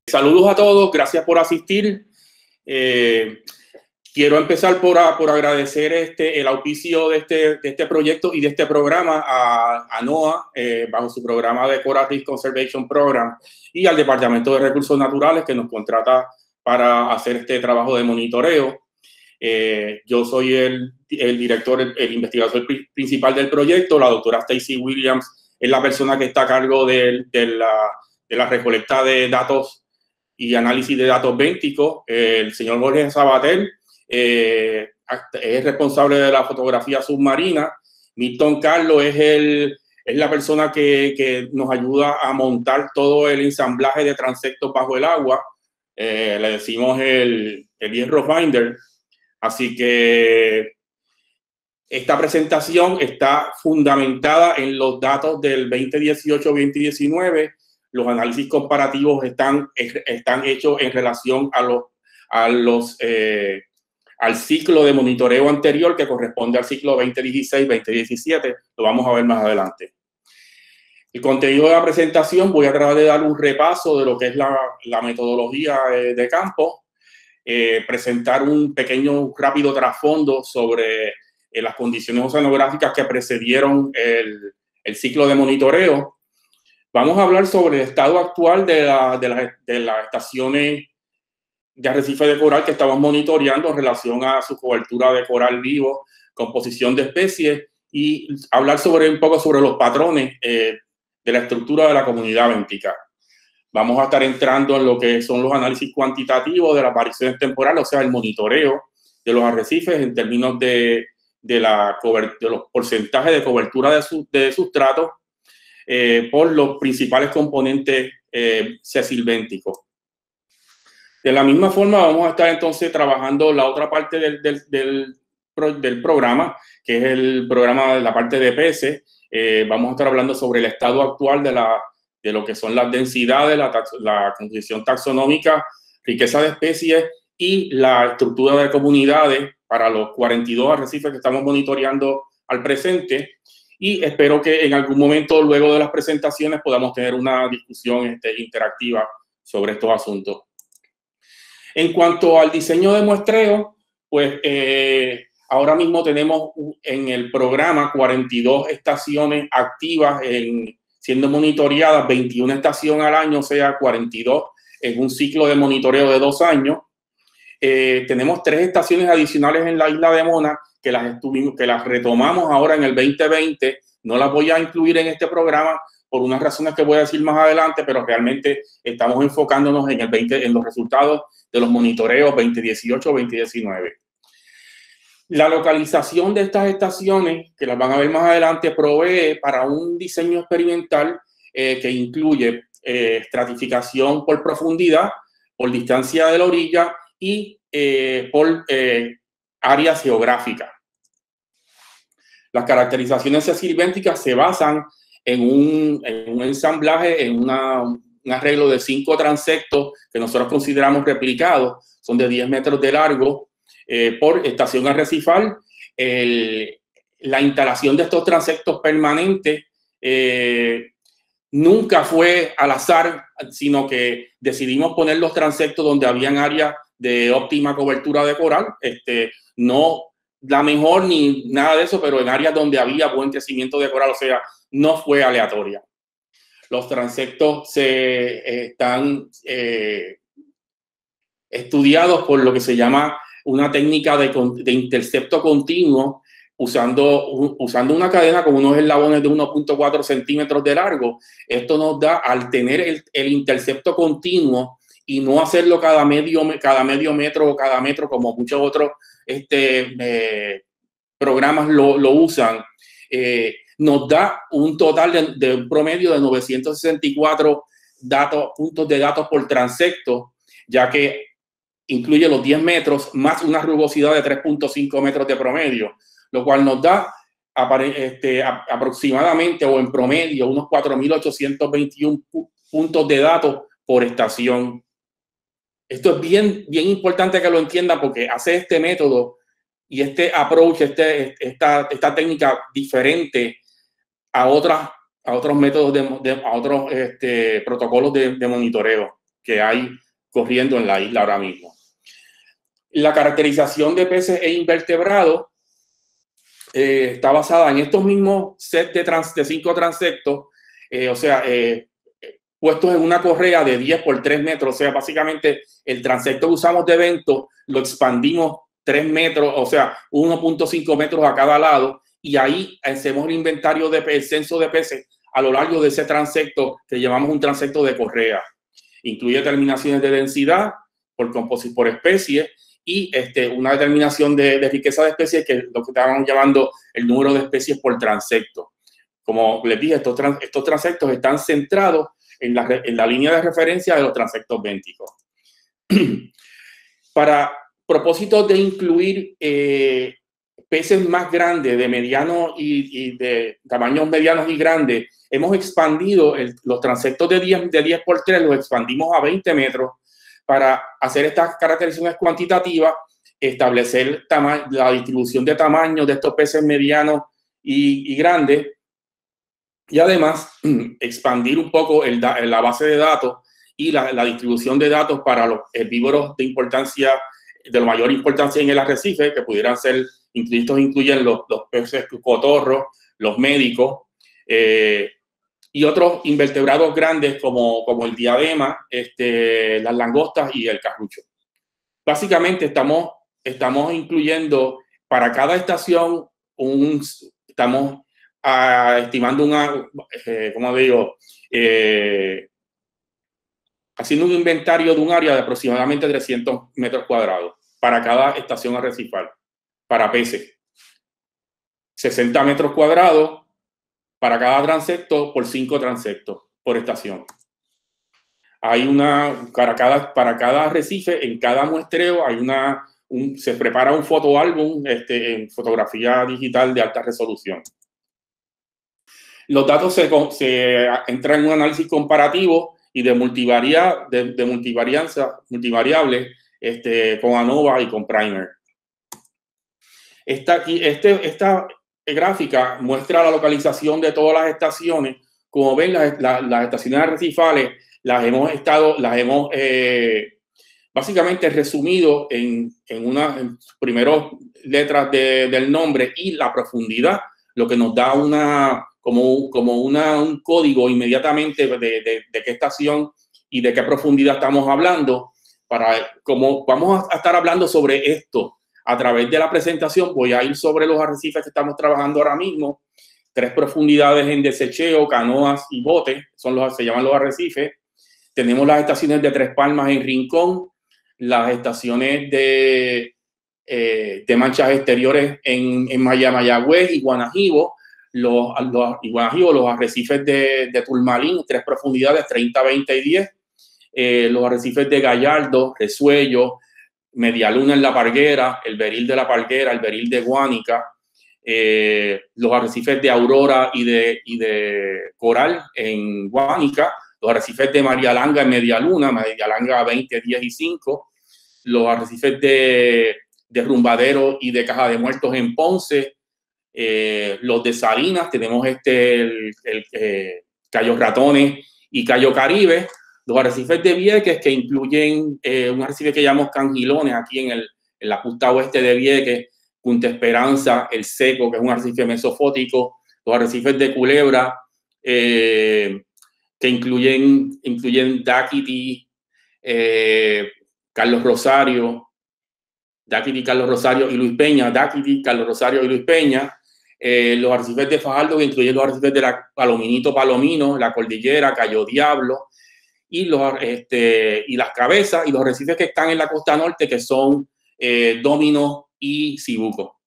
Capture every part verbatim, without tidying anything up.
Saludos a todos, gracias por asistir. Eh, quiero empezar por, a, por agradecer este, el auspicio de este, de este proyecto y de este programa a, a NOAA, eh, bajo su programa de Coral Reef Conservation Program, y al Departamento de Recursos Naturales, que nos contrata para hacer este trabajo de monitoreo. Eh, yo soy el, el director, el, el investigador principal del proyecto. La doctora Stacy Williams es la persona que está a cargo de, de, la, de la recolecta de datos y análisis de datos bénticos. Eh, el señor Jorge Sabater eh, es responsable de la fotografía submarina. Milton Carlos es, el, es la persona que, que nos ayuda a montar todo el ensamblaje de transectos bajo el agua. Eh, le decimos el, el hierro finder. Así que esta presentación está fundamentada en los datos del veinte dieciocho veinte diecinueve. Los análisis comparativos están, están hechos en relación a los, a los, eh, al ciclo de monitoreo anterior, que corresponde al ciclo veinte dieciséis veinte diecisiete. Lo vamos a ver más adelante. El contenido de la presentación, voy a tratar de dar un repaso de lo que es la, la metodología de, de campo. Eh, presentar un pequeño rápido trasfondo sobre eh, las condiciones oceanográficas que precedieron el, el ciclo de monitoreo. Vamos a hablar sobre el estado actual de, la, de, la, de las estaciones de arrecife de coral que estamos monitoreando en relación a su cobertura de coral vivo, composición de especies, y hablar sobre un poco sobre los patrones eh, de la estructura de la comunidad béntica. Vamos a estar entrando en lo que son los análisis cuantitativos de las apariciones temporales, o sea, el monitoreo de los arrecifes en términos de, de, la, de los porcentajes de cobertura de, su, de sustrato eh, por los principales componentes eh, sesilbénticos. De la misma forma, vamos a estar entonces trabajando la otra parte del, del, del, del programa, que es el programa de la parte de peces. Eh, vamos a estar hablando sobre el estado actual de la de lo que son las densidades, la, la composición taxonómica, riqueza de especies y la estructura de comunidades para los cuarenta y dos arrecifes que estamos monitoreando al presente. Y espero que en algún momento, luego de las presentaciones, podamos tener una discusión este, interactiva sobre estos asuntos. En cuanto al diseño de muestreo, pues eh, ahora mismo tenemos en el programa cuarenta y dos estaciones activas en siendo monitoreadas, veintiuna estaciones al año, o sea, cuarenta y dos en un ciclo de monitoreo de dos años. Eh, tenemos tres estaciones adicionales en la isla de Mona que las, estuvimos, que las retomamos ahora en el veinte veinte. No las voy a incluir en este programa por unas razones que voy a decir más adelante, pero realmente estamos enfocándonos en, el veinte, en los resultados de los monitoreos veinte dieciocho veinte diecinueve. La localización de estas estaciones, que las van a ver más adelante, provee para un diseño experimental eh, que incluye eh, estratificación por profundidad, por distancia de la orilla y eh, por eh, áreas geográficas. Las caracterizaciones sesilbénticas se basan en un, en un ensamblaje, en una, un arreglo de cinco transectos que nosotros consideramos replicados, son de diez metros de largo, Eh, por estación arrecifal. El, la instalación de estos transectos permanentes eh, nunca fue al azar, sino que decidimos poner los transectos donde habían áreas de óptima cobertura de coral, este, no la mejor ni nada de eso, pero en áreas donde había buen crecimiento de coral, o sea, no fue aleatoria. Los transectos se eh, están eh, estudiados por lo que se llama una técnica de, de intercepto continuo, usando, usando una cadena con unos eslabones de uno punto cuatro centímetros de largo. Esto nos da, al tener el, el intercepto continuo y no hacerlo cada medio, cada medio metro o cada metro como muchos otros este, eh, programas lo, lo usan, eh, nos da un total de, de un promedio de novecientos sesenta y cuatro datos, puntos de datos por transecto, ya que incluye los diez metros más una rugosidad de tres punto cinco metros de promedio, lo cual nos da este, aproximadamente o en promedio unos cuatro mil ochocientos veintiuno puntos de datos por estación. Esto es bien, bien importante que lo entiendan, porque hace este método y este approach, este, esta, esta técnica diferente a, otras, a otros métodos, de, de, a otros este, protocolos de, de monitoreo. que hay corriendo en la isla ahora mismo. La caracterización de peces e invertebrados eh, está basada en estos mismos sets de, trans, de cinco transectos, eh, o sea, eh, puestos en una correa de diez por tres metros, o sea, básicamente el transecto que usamos de evento lo expandimos tres metros, o sea, uno punto cinco metros a cada lado, y ahí hacemos el inventario de el censo de peces a lo largo de ese transecto que llamamos un transecto de correa. Incluye determinaciones de densidad por composición por especie y este, una determinación de, de riqueza de especies, que es lo que estábamos llamando el número de especies por transecto. Como les dije, estos, trans, estos transectos están centrados en la, en la línea de referencia de los transectos bénticos. Para propósitos de incluir eh, peces más grandes, de medianos y, y de tamaños medianos y grandes, hemos expandido el, los transectos de diez, de diez por tres, los expandimos a veinte metros para hacer estas caracterizaciones cuantitativas, establecer la distribución de tamaños de estos peces medianos y, y grandes, y además expandir un poco el, la base de datos y la, la distribución de datos para los herbívoros de importancia, de mayor importancia en el arrecife, que pudieran ser, estos incluyen los, los peces cotorros, los médicos, eh, y otros invertebrados grandes como, como el diadema, este, las langostas y el carrucho. Básicamente estamos, estamos incluyendo para cada estación, un, estamos uh, estimando una, eh, ¿cómo digo? Eh, haciendo un inventario de un área de aproximadamente trescientos metros cuadrados para cada estación arrecifal, para peces. sesenta metros cuadrados para cada transecto por cinco transectos por estación. Hay una, para cada, para cada arrecife, en cada muestreo, hay una, un, se prepara un fotoálbum este, en fotografía digital de alta resolución. Los datos se, se entran en un análisis comparativo y de, multivaria, de, de multivarianza, multivariable este, con ANOVA y con Primer. Esta, aquí, este, esta gráfica muestra la localización de todas las estaciones. Como ven, las, las, las estaciones arrecifales las hemos estado, las hemos eh, básicamente resumido en, en unas primeras letras de, del nombre y la profundidad, lo que nos da una, como, como una, un código inmediatamente de, de, de qué estación y de qué profundidad estamos hablando. Para, como vamos a estar hablando sobre esto a través de la presentación, voy a ir sobre los arrecifes que estamos trabajando ahora mismo. Tres profundidades en desecheo, canoas y botes, son los, se llaman los arrecifes. Tenemos las estaciones de Tres Palmas en Rincón, las estaciones de, eh, de manchas exteriores en, en Mayagüez y Guanajibo, los, los, y Guanajibo, los arrecifes de, de Turmalín, tres profundidades, treinta, veinte y diez, eh, los arrecifes de Gallardo, Resuello, Medialuna en La Parguera, el Beril de La Parguera, el Beril de Guánica, eh, los arrecifes de Aurora y de, y de Coral en Guánica, los arrecifes de María Langa en Medialuna, María Langa veinte, diez y cinco, los arrecifes de, de Rumbadero y de Caja de Muertos en Ponce, eh, los de Salinas, tenemos este, el, el eh, Cayo Ratones y Cayo Caribe, los arrecifes de Vieques, que incluyen eh, un arrecife que llamamos Cangilones, aquí en, el, en la punta oeste de Vieques, Punta Esperanza, El Seco, que es un arrecife mesofótico, los arrecifes de Culebra, eh, que incluyen, incluyen Daquiti, eh, Carlos Rosario, Daquiti, Carlos Rosario y Luis Peña, Daquiti, Carlos Rosario y Luis Peña, eh, los arrecifes de Fajardo, que incluyen los arrecifes de la Palominito Palomino, la Cordillera, Cayo Diablo, y, los, este, y las Cabezas, y los arrecifes que están en la costa norte, que son eh, Domino y Cibuco.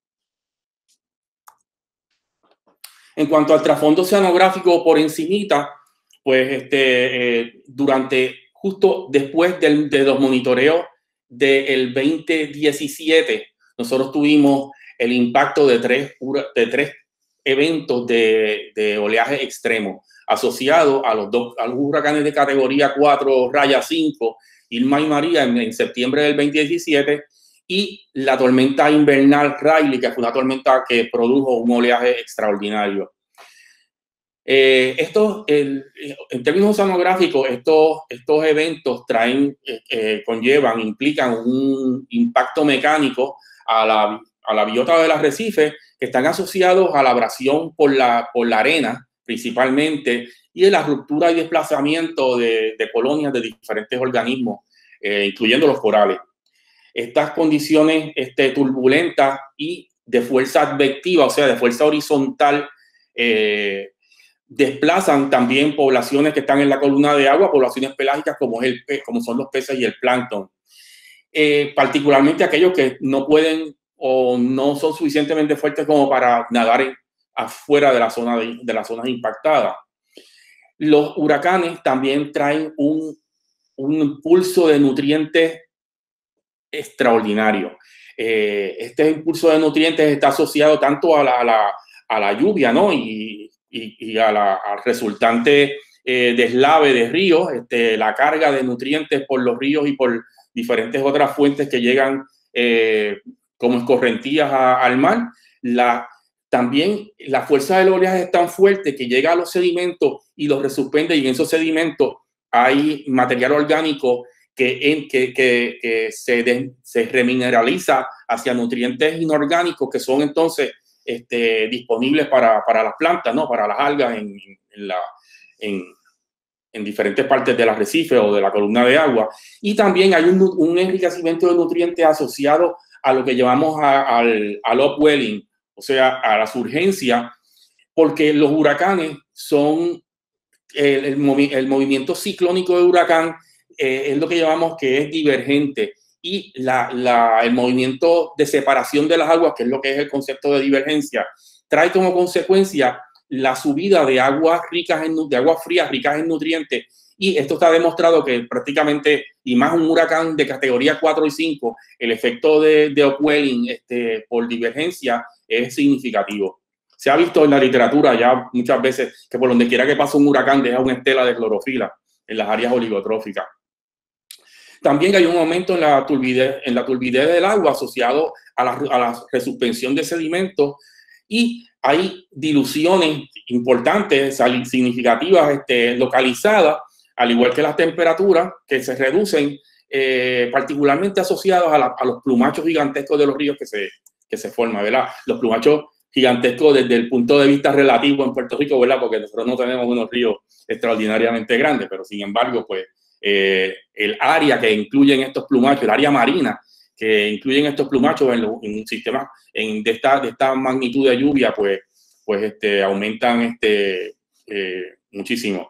En cuanto al trasfondo oceanográfico por encimita, pues este, eh, durante, justo después del, de los monitoreos del veinte diecisiete, nosotros tuvimos el impacto de tres, de tres eventos de, de oleaje extremo asociados a los dos a los huracanes de categoría cuatro, raya cinco, Irma y María en, en septiembre del veinte diecisiete, y la tormenta invernal Riley, que fue una tormenta que produjo un oleaje extraordinario. Eh, estos, el, en términos oceanográficos, estos, estos eventos traen, eh, eh, conllevan, implican un impacto mecánico a la, a la biota del arrecife, que están asociados a la abrasión por la, por la arena, principalmente, y en la ruptura y desplazamiento de, de colonias de diferentes organismos, eh, incluyendo los corales. Estas condiciones este, turbulentas y de fuerza advectiva, o sea, de fuerza horizontal, eh, desplazan también poblaciones que están en la columna de agua, poblaciones pelágicas como, es el, como son los peces y el plancton. Eh, particularmente aquellos que no pueden o no son suficientemente fuertes como para nadar en, afuera de la zona de, de las zonas impactadas. Los huracanes también traen un, un impulso de nutrientes extraordinario. Eh, este impulso de nutrientes está asociado tanto a la, a la, a la lluvia, ¿no? Y, y, y a la, al resultante eh, deslave de ríos, este, la carga de nutrientes por los ríos y por diferentes otras fuentes que llegan eh, como escorrentías a, al mar. La, también la fuerza del oleaje es tan fuerte que llega a los sedimentos y los resuspende, y en esos sedimentos hay material orgánico que, en, que, que, que se, de, se remineraliza hacia nutrientes inorgánicos que son entonces este, disponibles para, para las plantas, ¿no? Para las algas en, en, la, en, en diferentes partes del arrecife o de la columna de agua. Y también hay un, un enriquecimiento de nutrientes asociado a lo que llamamos a, al, al upwelling, o sea, a la surgencia, porque los huracanes son el, el, movi el movimiento ciclónico de huracán eh, es lo que llamamos que es divergente, y la, la, el movimiento de separación de las aguas, que es lo que es el concepto de divergencia, trae como consecuencia la subida de aguas ricas en, de aguas frías ricas en nutrientes, y esto está demostrado que prácticamente, y más un huracán de categoría cuatro y cinco, el efecto de, de upwelling este, por divergencia es significativo. Se ha visto en la literatura ya muchas veces que por donde quiera que pasa un huracán deja una estela de clorofila en las áreas oligotróficas. También hay un aumento en la turbidez, en la turbidez del agua asociado a la, a la resuspensión de sedimentos, y hay diluciones importantes, significativas, este, localizadas, al igual que las temperaturas que se reducen, eh, particularmente asociadas a, la, a los plumachos gigantescos de los ríos que se, que se forman, ¿verdad? Los plumachos gigantescos desde el punto de vista relativo en Puerto Rico, ¿verdad? Porque nosotros no tenemos unos ríos extraordinariamente grandes, pero sin embargo, pues, Eh, el área que incluyen estos plumachos, el área marina que incluyen estos plumachos en, lo, en un sistema en, de, esta, de esta magnitud de lluvia, pues, pues este, aumentan este, eh, muchísimo.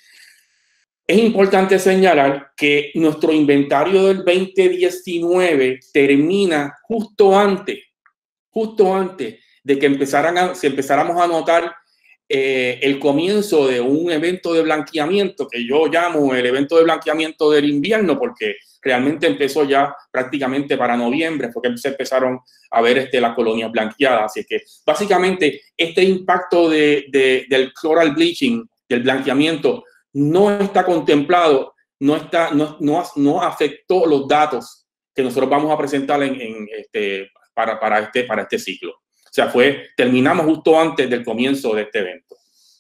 Es importante señalar que nuestro inventario del veinte diecinueve termina justo antes, justo antes de que empezaran a, si empezáramos a notar Eh, el comienzo de un evento de blanqueamiento que yo llamo el evento de blanqueamiento del invierno, porque realmente empezó ya prácticamente para noviembre, fue que se empezaron a ver este, las colonias blanqueadas. Así que básicamente este impacto de, de, del chloral bleaching, del blanqueamiento, no está contemplado, no, está, no, no, no afectó los datos que nosotros vamos a presentar en, en este, para, para, este, para este ciclo. O sea, fue, terminamos justo antes del comienzo de este evento.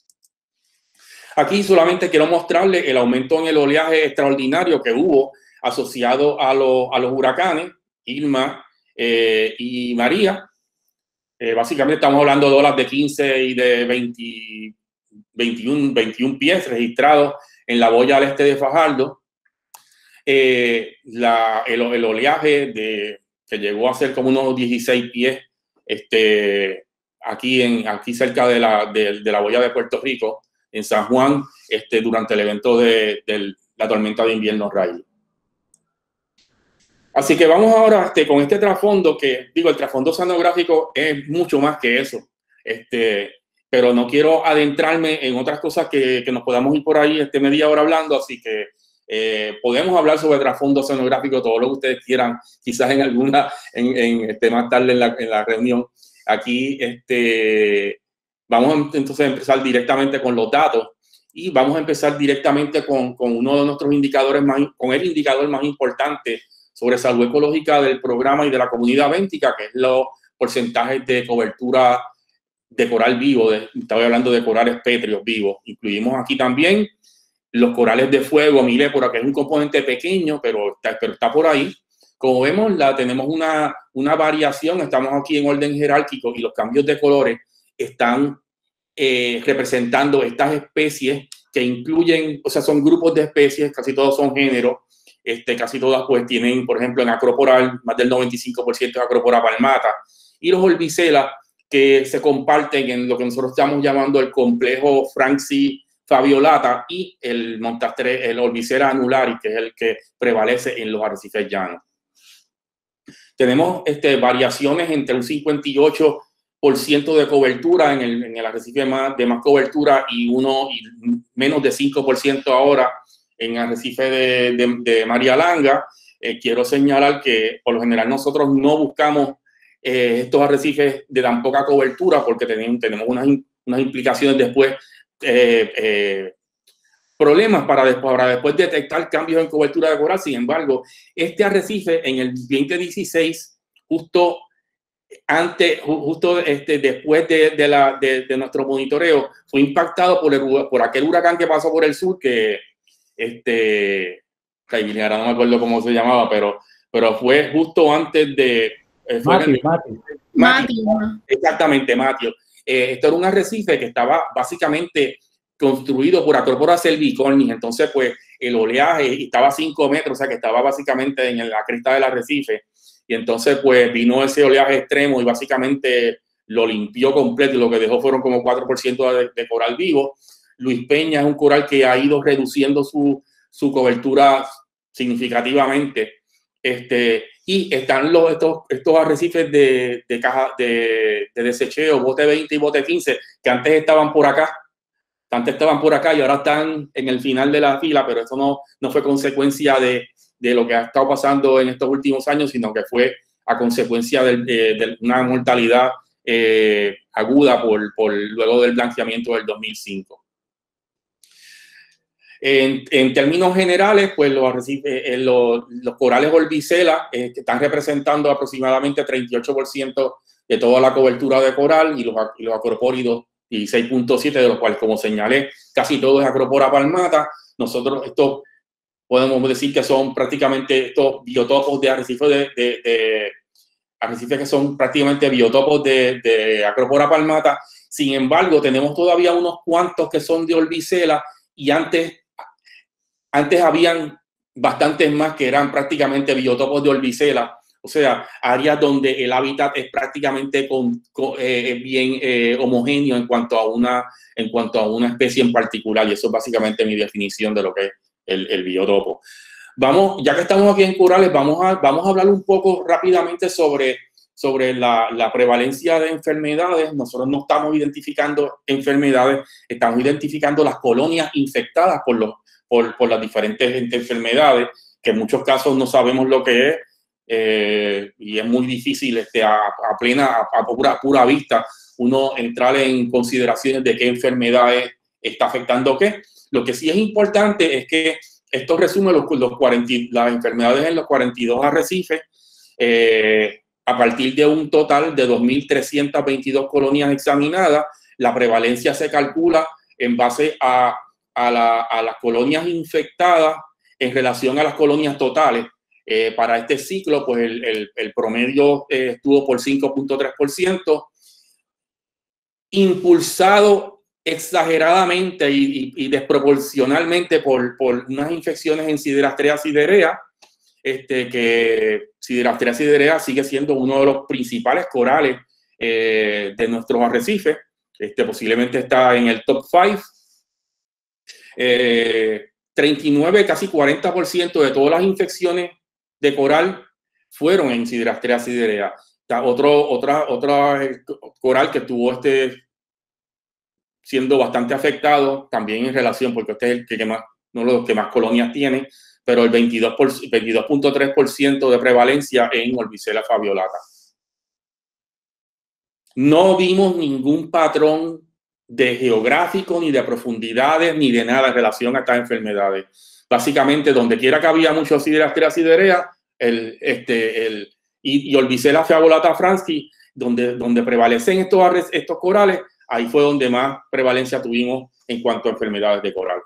Aquí solamente quiero mostrarles el aumento en el oleaje extraordinario que hubo asociado a, lo, a los huracanes Irma eh, y María. Eh, básicamente estamos hablando de olas de quince y de veinte, veintiuno, veintiuno pies registrados en la boya al este de Fajardo. Eh, la, el, el oleaje de, que llegó a ser como unos dieciséis pies este, aquí, en, aquí cerca de la, de, de la boya de Puerto Rico, en San Juan, este, durante el evento de, de la tormenta de invierno Riley. Así que vamos ahora este, con este trasfondo, que digo, el trasfondo oceanográfico es mucho más que eso, este, pero no quiero adentrarme en otras cosas que, que nos podamos ir por ahí este, media hora hablando, así que eh, podemos hablar sobre el trasfondo oceanográfico, todo lo que ustedes quieran, quizás en alguna, en, en, este, más tarde en la, en la reunión. Aquí este, vamos entonces a empezar directamente con los datos, y vamos a empezar directamente con, con uno de nuestros indicadores, más, con el indicador más importante sobre salud ecológica del programa y de la comunidad béntica, que es los porcentajes de cobertura de coral vivo, de, estaba hablando de corales pétreos vivos. Incluimos aquí también los corales de fuego, milépora, que es un componente pequeño, pero está, pero está por ahí. Como vemos, la, tenemos una, una variación, estamos aquí en orden jerárquico y los cambios de colores están eh, representando estas especies que incluyen, o sea, son grupos de especies, casi todos son géneros, este, casi todas pues tienen, por ejemplo, en acroporal, más del noventa y cinco por ciento de acropora palmata, y los orbicelas que se comparten en lo que nosotros estamos llamando el complejo Franci faviolata y el montastre, el Orbicera annularis, que es el que prevalece en los arrecifes llanos. Tenemos este, variaciones entre un cincuenta y ocho por ciento de cobertura en el, en el arrecife más, de más cobertura y, uno, y menos de cinco por ciento ahora en el arrecife de, de, de María Langa. Eh, quiero señalar que por lo general nosotros no buscamos eh, estos arrecifes de tan poca cobertura porque tenemos, tenemos unas, unas implicaciones después, eh, eh, problemas para después, para después detectar cambios en cobertura de coral. Sin embargo, este arrecife en el veinte dieciséis, justo antes, justo este, después de, de, la, de, de nuestro monitoreo, fue impactado por, el, por aquel huracán que pasó por el sur, que este, ahora no me acuerdo cómo se llamaba, pero, pero fue justo antes de... Eh, fue Matthew, Matthew. Matthew. Exactamente, Matthew. Eh, esto era un arrecife que estaba básicamente construido por Acropora cervicornis, entonces pues el oleaje estaba a cinco metros, o sea que estaba básicamente en la cresta del arrecife, y entonces pues vino ese oleaje extremo y básicamente lo limpió completo y lo que dejó fueron como cuatro por ciento de, de coral vivo. Luis Peña es un coral que ha ido reduciendo su, su cobertura significativamente. Este, y están los, estos, estos arrecifes de, de, caja, de, de desecheo, bote veinte y bote quince, que antes estaban por acá, antes estaban por acá y ahora están en el final de la fila, pero eso no, no fue consecuencia de, de lo que ha estado pasando en estos últimos años, sino que fue a consecuencia de, de, de una mortalidad eh, aguda por, por luego del blanqueamiento del dos mil cinco. En, en términos generales, pues los, arrecifes, eh, los, los corales Orbicela eh, que están representando aproximadamente treinta y ocho por ciento de toda la cobertura de coral, y los, y los acropóridos dieciséis punto siete, de los cuales, como señalé, casi todo es Acropora palmata. Nosotros estos podemos decir que son prácticamente estos biotopos de arrecifes de, de, de arrecifes que son prácticamente biotopos de, de Acropora palmata. Sin embargo, tenemos todavía unos cuantos que son de Orbicela, y antes Antes habían bastantes más que eran prácticamente biotopos de Orbicela, o sea, áreas donde el hábitat es prácticamente con, con, eh, bien eh, homogéneo en cuanto, a una, en cuanto a una especie en particular, y eso es básicamente mi definición de lo que es el, el biotopo. Vamos, ya que estamos aquí en corales, vamos a, vamos a hablar un poco rápidamente sobre, sobre la, la prevalencia de enfermedades. Nosotros no estamos identificando enfermedades, estamos identificando las colonias infectadas por los Por, por las diferentes enfermedades, que en muchos casos no sabemos lo que es, eh, y es muy difícil este, a, a plena, a, a pura, pura vista, uno entrar en consideraciones de qué enfermedades está afectando qué. Lo que sí es importante es que esto resume los, los cuarenta, las enfermedades en los cuarenta y dos arrecifes, eh, a partir de un total de dos mil trescientas veintidós colonias examinadas. La prevalencia se calcula en base a A, la, a las colonias infectadas en relación a las colonias totales. Eh, para este ciclo, pues el, el, el promedio eh, estuvo por cinco punto tres por ciento, impulsado exageradamente y, y, y desproporcionalmente por, por unas infecciones en Siderastrea siderea, este, que Siderastrea siderea sigue siendo uno de los principales corales eh, de nuestros arrecifes. Este, posiblemente está en el top cinco. Eh, treinta y nueve, casi cuarenta por ciento de todas las infecciones de coral fueron en Siderastrea siderea. Otro, otra, otra coral que estuvo este, siendo bastante afectado también en relación, porque este es el que más, uno de los que más colonias tiene, pero el veintidós punto tres por ciento de prevalencia en Orbicela faviolata. No vimos ningún patrón de geográfico, ni de profundidades, ni de nada en relación a estas enfermedades. Básicamente, donde quiera que había mucho Siderastrea siderea, el, este, el, y, y Orbicela faviolata franci, donde, donde prevalecen estos, estos corales, ahí fue donde más prevalencia tuvimos en cuanto a enfermedades de coral.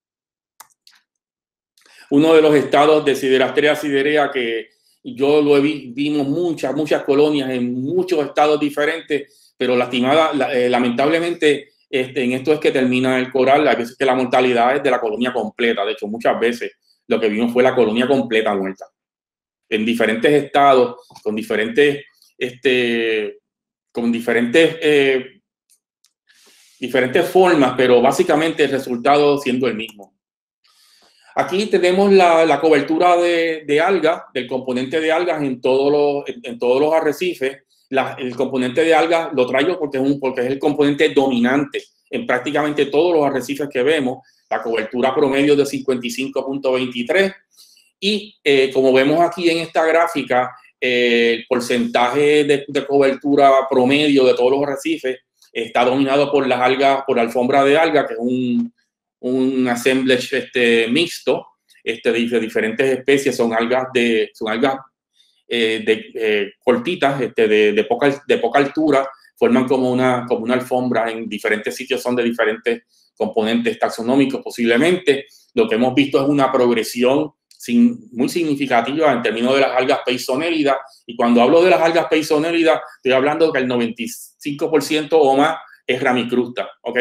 Uno de los estados de Siderastrea siderea que yo lo vi, vimos muchas, muchas colonias en muchos estados diferentes, pero lastimada, eh, lamentablemente este, en esto es que termina el coral. Hay veces que la mortalidad es de la colonia completa. De hecho, muchas veces lo que vimos fue la colonia completa muerta. En diferentes estados, con diferentes, este, con diferentes, eh, diferentes formas, pero básicamente el resultado siendo el mismo. Aquí tenemos la, la cobertura de, de algas, del componente de algas en, todo lo, en, en todos los arrecifes. La, el componente de algas lo traigo porque es, un, porque es el componente dominante en prácticamente todos los arrecifes que vemos. La cobertura promedio de cincuenta y cinco punto veintitrés. Y eh, como vemos aquí en esta gráfica, eh, el porcentaje de, de cobertura promedio de todos los arrecifes está dominado por las algas, por la alfombra de algas, que es un, un assemblage este, mixto este, de, de diferentes especies. Son algas, de, son algas eh, de, eh, cortitas, este, de, de, poca, de poca altura, forman como una, como una alfombra. En diferentes sitios son de diferentes componentes taxonómicos posiblemente. Lo que hemos visto es una progresión sin, muy significativa en términos de las algas peisonéridas. Y cuando hablo de las algas peisonéridas, estoy hablando de que el noventa y cinco por ciento o más es ramicrusta, ¿ok?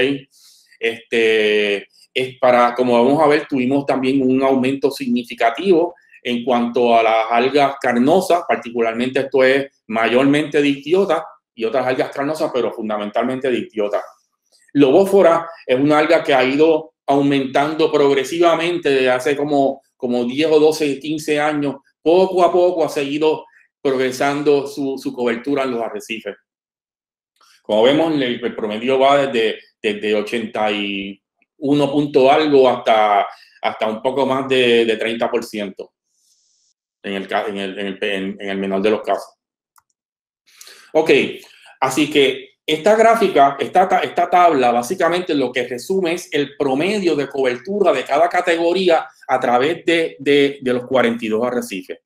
Este, es para, como vamos a ver, tuvimos también un aumento significativo en cuanto a las algas carnosas, particularmente esto es mayormente dictiota y otras algas carnosas, pero fundamentalmente dictiota. Lobófora es una alga que ha ido aumentando progresivamente desde hace como, como diez o doce, quince años. Poco a poco ha seguido progresando su, su cobertura en los arrecifes. Como vemos, el, el promedio va desde, desde ochenta y uno punto algo hasta, hasta un poco más de, de treinta por ciento en el, en, el, en, el, en el menor de los casos. Ok, así que esta gráfica, esta, esta tabla, básicamente lo que resume es el promedio de cobertura de cada categoría a través de, de, de los cuarenta y dos arrecifes.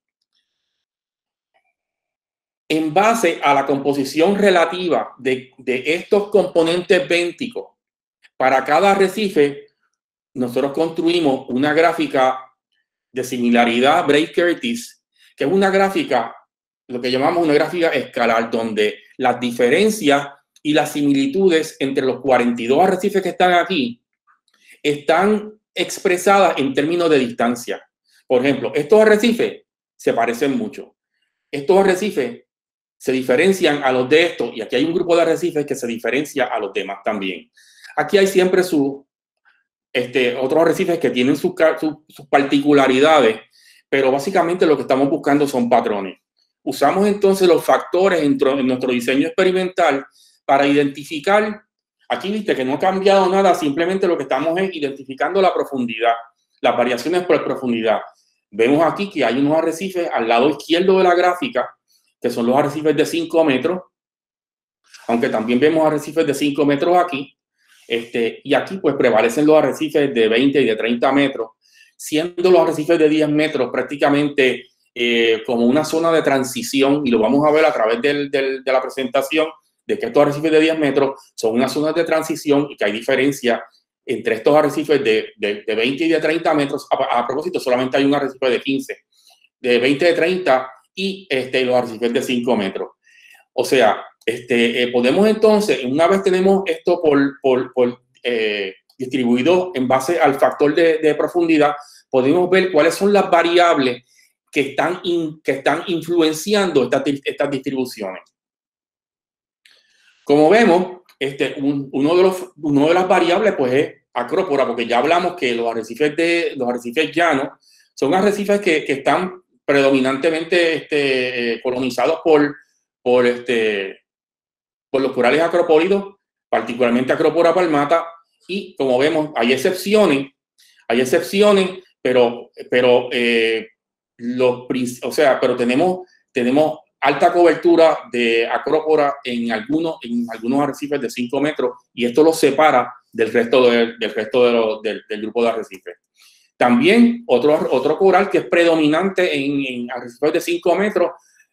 En base a la composición relativa de, de estos componentes bénticos para cada arrecife, nosotros construimos una gráfica de similaridad Bray-Curtis, que es una gráfica, lo que llamamos una gráfica escalar, donde las diferencias y las similitudes entre los cuarenta y dos arrecifes que están aquí están expresadas en términos de distancia. Por ejemplo, estos arrecifes se parecen mucho. Estos arrecifes se diferencian a los de estos, y aquí hay un grupo de arrecifes que se diferencia a los demás también. Aquí hay siempre su, este, otros arrecifes que tienen sus, sus, sus particularidades, pero básicamente lo que estamos buscando son patrones. Usamos entonces los factores en, en nuestro diseño experimental para identificar, aquí viste que no ha cambiado nada, simplemente lo que estamos es identificando la profundidad, las variaciones por profundidad. Vemos aquí que hay unos arrecifes al lado izquierdo de la gráfica, que son los arrecifes de cinco metros, aunque también vemos arrecifes de cinco metros aquí, este, y aquí pues prevalecen los arrecifes de veinte y de treinta metros, siendo los arrecifes de diez metros prácticamente eh, como una zona de transición, y lo vamos a ver a través del, del, de la presentación, de que estos arrecifes de diez metros son unas zonas de transición y que hay diferencia entre estos arrecifes de, de, de veinte y de treinta metros. A, a propósito, solamente hay un arrecife de quince, de veinte, de treinta y este, los arrecifes de cinco metros. O sea, este, eh, podemos entonces, una vez tenemos esto por, por, por eh, distribuido en base al factor de, de profundidad, podemos ver cuáles son las variables que están, in, que están influenciando estas, estas distribuciones. Como vemos, este, un, uno, de los, uno de las variables pues, es acrópora, porque ya hablamos que los arrecifes, de, los arrecifes llanos son arrecifes que, que están predominantemente este, eh, colonizados por, por, este, por los corales acropólidos, particularmente Acropora palmata, y como vemos, hay excepciones, hay excepciones, pero, pero, eh, los, o sea, pero tenemos, tenemos alta cobertura de Acropora en algunos, en algunos arrecifes de cinco metros, y esto los separa del resto, de, del, resto de lo, del, del grupo de arrecifes. También otro, otro coral que es predominante en, en arrecifes de cinco metros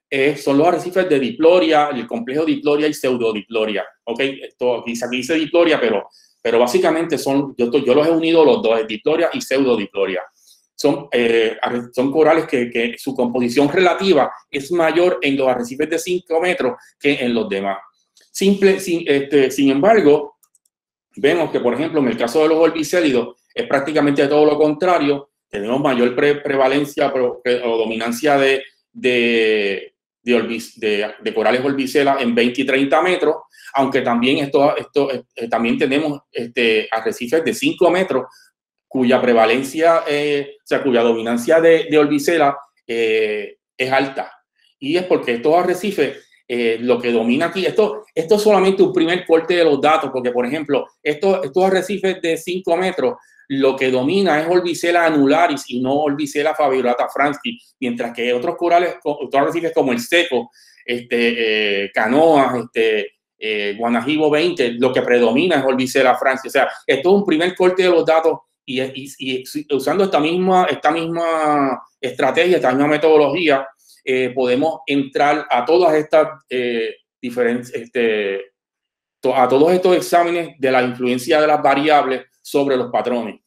eh, son los arrecifes de diploria, el complejo diploria y pseudodiploria. ¿Ok? Esto aquí dice diploria, pero, pero básicamente son, yo, yo los he unido los dos, diploria y pseudodiploria. Son, eh, son corales que, que su composición relativa es mayor en los arrecifes de cinco metros que en los demás. Simple, sin, este, sin embargo, vemos que, por ejemplo, en el caso de los orbicélidos, es prácticamente todo lo contrario. Tenemos mayor pre prevalencia pro, pre, o dominancia de, de, de, orbis, de, de corales orbicelas en veinte y treinta metros, aunque también, esto, esto, eh, también tenemos este, arrecifes de cinco metros, cuya prevalencia, eh, o sea, cuya dominancia de, de orbicela eh, es alta. Y es porque estos arrecifes, eh, lo que domina aquí, esto, esto es solamente un primer corte de los datos, porque, por ejemplo, estos, estos arrecifes de cinco metros, lo que domina es Orbicela annularis y no Orbicela fabulata franski, mientras que otros corales, otros arrecifes como el seco, este, eh, canoas, este, eh, Guanajibo veinte, lo que predomina es Orbicela franski. O sea, esto es un primer corte de los datos. Y, y, y usando esta misma, esta misma estrategia, esta misma metodología, eh, podemos entrar a todas estas eh, diferentes, este, to, a todos estos exámenes de la influencia de las variables sobre los patrones.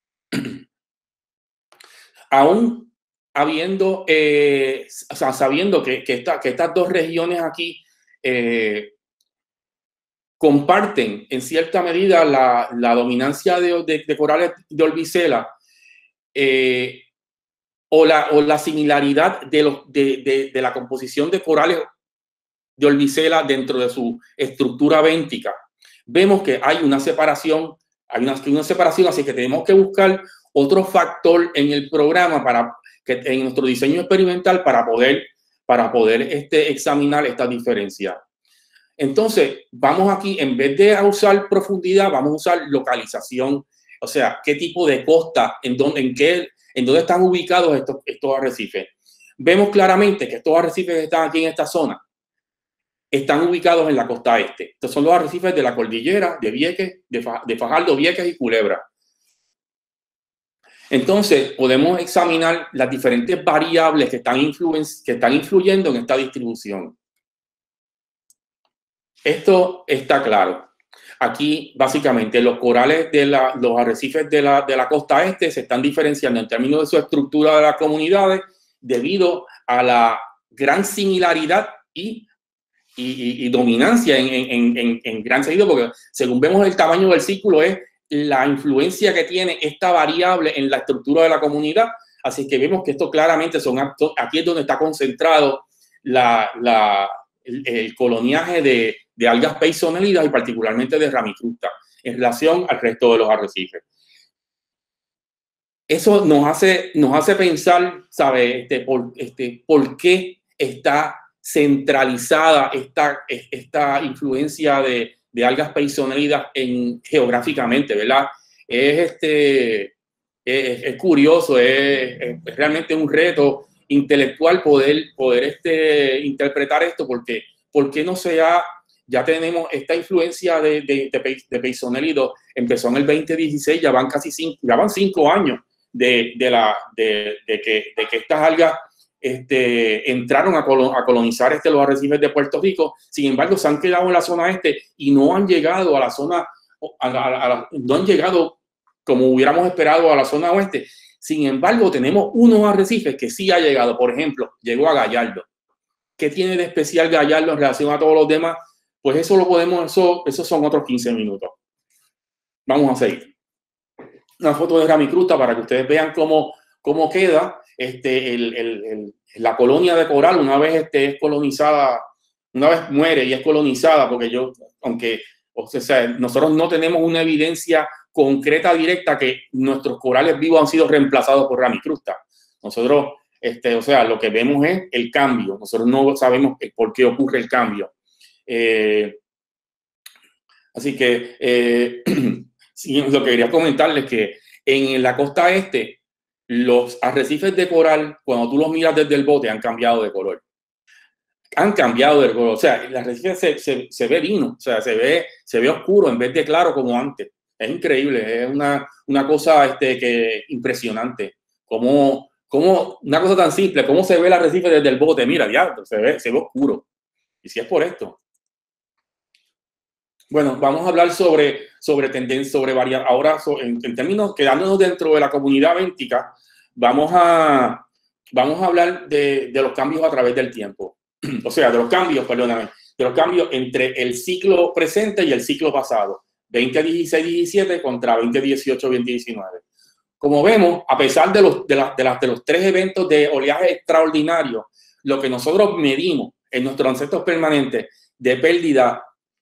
Aún habiendo, eh, o sea, sabiendo que, que, esta, que estas dos regiones aquí eh, comparten en cierta medida la, la dominancia de, de, de corales de orbicela, eh, o, la, o la similaridad de, los, de, de, de la composición de corales de orbicela dentro de su estructura béntica. Vemos que hay una separación, hay una, una separación, así que tenemos que buscar otro factor en el programa para que en nuestro diseño experimental para poder, para poder este, examinar esta diferencia. Entonces, vamos aquí, en vez de usar profundidad, vamos a usar localización, o sea, qué tipo de costa, en dónde, en qué, en dónde están ubicados estos, estos arrecifes. Vemos claramente que estos arrecifes que están aquí en esta zona están ubicados en la costa este. Estos son los arrecifes de la cordillera de Vieques, de, de Fajardo, Vieques y Culebra. Entonces, podemos examinar las diferentes variables que están, que están influyendo en esta distribución. Esto está claro. Aquí, básicamente, los corales de la, los arrecifes de la, de la costa este se están diferenciando en términos de su estructura de las comunidades debido a la gran similaridad y, y, y, y dominancia en, en, en, en gran sentido, porque según vemos el tamaño del círculo es la influencia que tiene esta variable en la estructura de la comunidad. Así que vemos que esto claramente son, aquí es donde está concentrado la, la, el, el coloniaje de de algas peisonelidas y particularmente de Ramicrusta en relación al resto de los arrecifes. Eso nos hace, nos hace pensar, ¿sabe? Este, por, este, por qué está centralizada esta, esta influencia de, de algas peisonelidas en, geográficamente, ¿verdad? Es, este, es, es curioso, es, es realmente un reto intelectual poder, poder este, interpretar esto, porque ¿por qué no se ha ya tenemos esta influencia de, de, de, de peisonelidos? Empezó en el veinte dieciséis, ya van casi cinco, ya van cinco años de, de, la, de, de, que, de que estas algas este, entraron a, colon, a colonizar este, los arrecifes de Puerto Rico. Sin embargo, se han quedado en la zona este y no han llegado a la zona, a la, a la, no han llegado como hubiéramos esperado a la zona oeste. Sin embargo, tenemos unos arrecifes que sí ha llegado. Por ejemplo, llegó a Gallardo. ¿Qué tiene de especial Gallardo en relación a todos los demás? Pues eso lo podemos, eso, esos son otros quince minutos. Vamos a seguir. Una foto de Ramicrusta para que ustedes vean cómo, cómo queda este, el, el, el, la colonia de coral una vez este, es colonizada, una vez muere y es colonizada, porque yo, aunque o sea, nosotros no tenemos una evidencia concreta directa que nuestros corales vivos han sido reemplazados por Ramicrusta. Nosotros, este, o sea, lo que vemos es el cambio. Nosotros no sabemos por qué ocurre el cambio. Eh, así que eh, sí, lo que quería comentarles es que en la costa este los arrecifes de coral, cuando tú los miras desde el bote, han cambiado de color. Han cambiado de color. O sea, el arrecife se, se, se ve vino, o sea, se ve, se ve oscuro en vez de claro como antes. Es increíble, es una, una cosa este, que, impresionante. Cómo, ¿Cómo, una cosa tan simple, cómo se ve el arrecife desde el bote? Mira, diablo, se ve, se ve oscuro. Y si es por esto. Bueno, vamos a hablar sobre, sobre tendencia, sobre varias, ahora so, en, en términos, quedándonos dentro de la comunidad béntica, vamos a, vamos a hablar de, de los cambios a través del tiempo. O sea, de los cambios, perdóname, de los cambios entre el ciclo presente y el ciclo pasado. veinte dieciséis diecisiete contra veinte dieciocho veinte diecinueve. Como vemos, a pesar de los, de, la, de, la, de los tres eventos de oleaje extraordinario, lo que nosotros medimos en nuestros ancestros permanentes de pérdida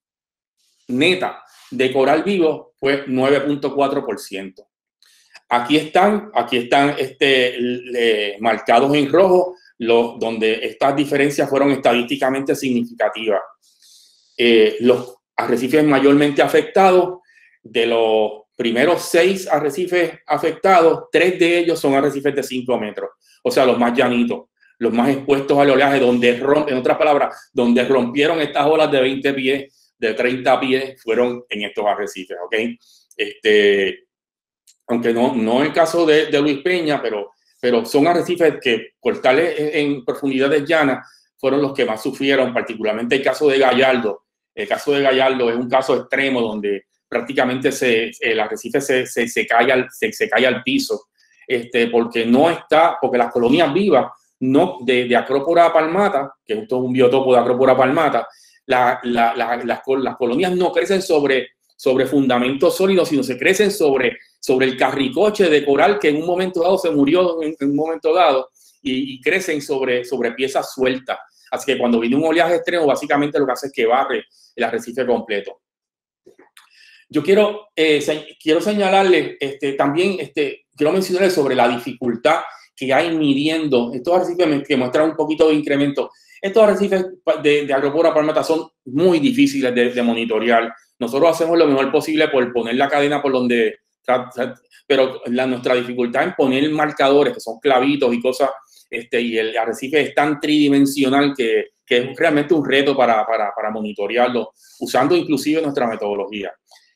neta de coral vivo fue nueve punto cuatro por ciento. Aquí están, aquí están este, le, marcados en rojo, los, donde estas diferencias fueron estadísticamente significativas. Eh, los arrecifes mayormente afectados, de los primeros seis arrecifes afectados, tres de ellos son arrecifes de cinco metros, o sea, los más llanitos, los más expuestos al oleaje, donde rompen, en otras palabras, donde rompieron estas olas de veinte pies, de treinta pies, fueron en estos arrecifes, ¿ok? Este, aunque no, no el caso de, de Luis Peña, pero, pero son arrecifes que cortales en, en profundidades llanas fueron los que más sufrieron, particularmente el caso de Gallardo. El caso de Gallardo es un caso extremo donde prácticamente se, el arrecife se, se, se, cae al, se, se cae al piso, este, porque no está, porque las colonias vivas no, de, de Acropora palmata, que es un biotopo de Acropora palmata, la, la, la, las, las colonias no crecen sobre, sobre fundamentos sólidos, sino se crecen sobre, sobre el carricoche de coral que en un momento dado se murió en, en un momento dado y, y crecen sobre, sobre piezas sueltas. Así que cuando viene un oleaje extremo, básicamente lo que hace es que barre el arrecife completo. Yo quiero, eh, se, quiero señalarles este, también, este, quiero mencionarles sobre la dificultad que hay midiendo estos arrecifes que muestran un poquito de incremento. Estos arrecifes de, de Acropora palmata son muy difíciles de, de monitorear. Nosotros hacemos lo mejor posible por poner la cadena por donde, pero la, nuestra dificultad en poner marcadores, que son clavitos y cosas, este, y el arrecife es tan tridimensional que, que es realmente un reto para, para, para monitorearlo, usando inclusive nuestra metodología.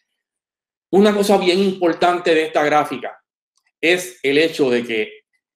Una cosa bien importante de esta gráfica es el hecho de que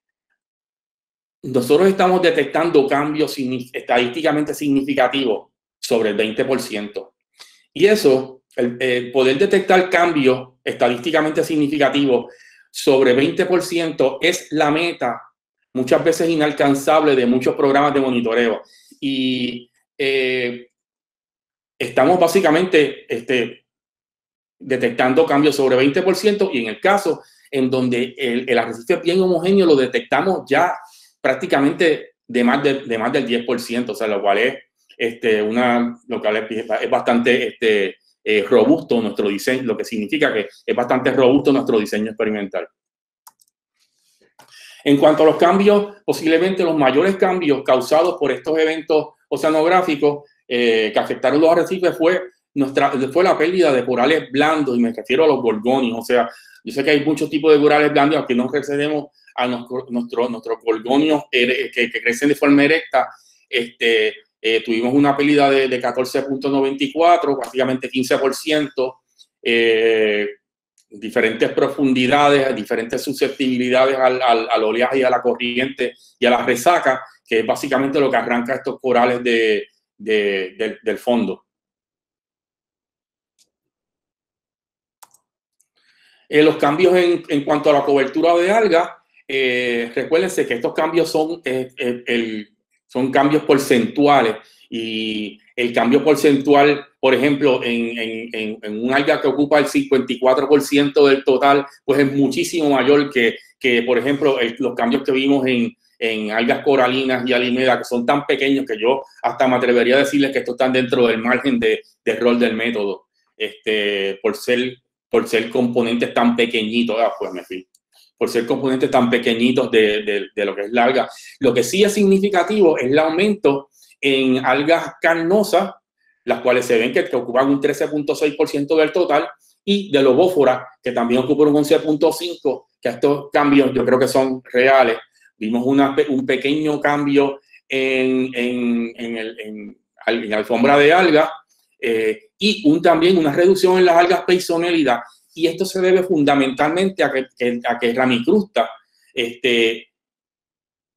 nosotros estamos detectando cambios estadísticamente significativos sobre el veinte por ciento. Y eso, el, el poder detectar cambios estadísticamente significativos sobre veinte por ciento es la meta muchas veces inalcanzable de muchos programas de monitoreo. Y eh, estamos básicamente este, detectando cambios sobre veinte por ciento y en el caso en donde el, el arrecife es bien homogéneo lo detectamos ya prácticamente de más, de, de más del diez por ciento, o sea, lo cual es, este, una, lo cual es, es bastante este, eh, robusto nuestro diseño, lo que significa que es bastante robusto nuestro diseño experimental. En cuanto a los cambios, posiblemente los mayores cambios causados por estos eventos oceanográficos eh, que afectaron los arrecifes fue, nuestra, fue la pérdida de corales blandos, y me refiero a los gorgonios. O sea, yo sé que hay muchos tipos de corales blandos, aunque no recedemos a nuestros nuestro, nuestro gorgonios que, que crecen de forma erecta. Este, eh, tuvimos una pérdida de, de catorce punto noventa y cuatro, prácticamente quince por ciento. Eh, diferentes profundidades, diferentes susceptibilidades al, al, al oleaje y a la corriente y a la resaca, que es básicamente lo que arranca estos corales de, de, de, del fondo. Eh, los cambios en, en cuanto a la cobertura de algas, eh, recuérdense que estos cambios son, eh, eh, el, son cambios porcentuales y el cambio porcentual, por ejemplo, en, en, en un alga que ocupa el cincuenta y cuatro por ciento del total, pues es muchísimo mayor que, que por ejemplo, el, los cambios que vimos en, en algas coralinas y alimedas, que son tan pequeños que yo hasta me atrevería a decirles que estos están dentro del margen de, de error del método, este, por ser, por ser componentes tan pequeñitos. Ah, pues me fui. Por ser componentes tan pequeñitos de, de, de lo que es la alga. Lo que sí es significativo es el aumento en algas carnosas, las cuales se ven que, que ocupan un trece punto seis por ciento del total, y de lobófora, que también ocupan un once punto cinco por ciento, que estos cambios yo creo que son reales. Vimos una, un pequeño cambio en, en, en, el, en, en alfombra de algas eh, y un, también una reducción en las algas Peisonellida, y esto se debe fundamentalmente a que, a que Ramicrusta este,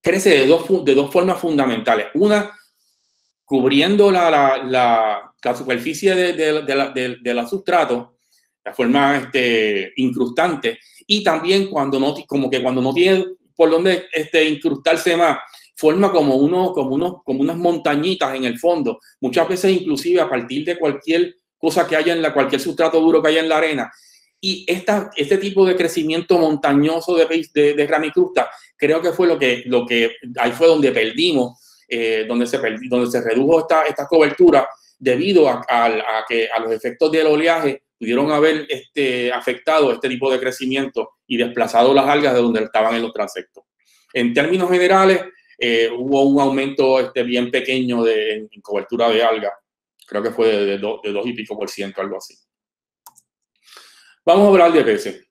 crece de dos, de dos formas fundamentales. Una, cubriendo la, la, la, la superficie de, de, de, la, de, de la sustrato, la forma este, incrustante, y también cuando no, como que cuando no tiene por dónde este, incrustarse más, forma como, uno, como, uno, como unas montañitas en el fondo, muchas veces inclusive a partir de cualquier cosa que haya en la, cualquier sustrato duro que haya en la arena. Y esta, este tipo de crecimiento montañoso de, de, de ramicrusta, creo que fue lo que, lo que, ahí fue donde perdimos, eh, donde, se perdi, donde se redujo esta, esta cobertura debido a, a, a que a los efectos del oleaje pudieron haber este, afectado este tipo de crecimiento y desplazado las algas de donde estaban en los transectos. En términos generales, eh, hubo un aumento este, bien pequeño de, en, en cobertura de algas. Creo que fue de, de, do, de dos y pico por ciento, algo así. Vamos a hablar de peces.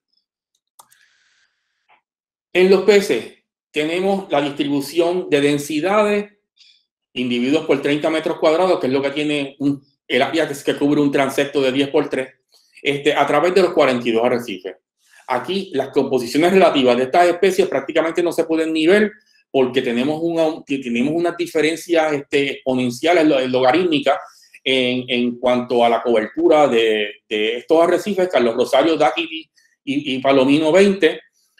En los peces tenemos la distribución de densidades, individuos por treinta metros cuadrados, que es lo que tiene un, el área que, que cubre un transecto de diez por tres, este, a través de los cuarenta y dos arrecifes. Aquí las composiciones relativas de estas especies prácticamente no se pueden ni ver porque tenemos, una, tenemos unas diferencias este, exponenciales, logarítmicas, en, en cuanto a la cobertura de, de estos arrecifes, Carlos Rosario, Daquiti y, y Palomino veinte,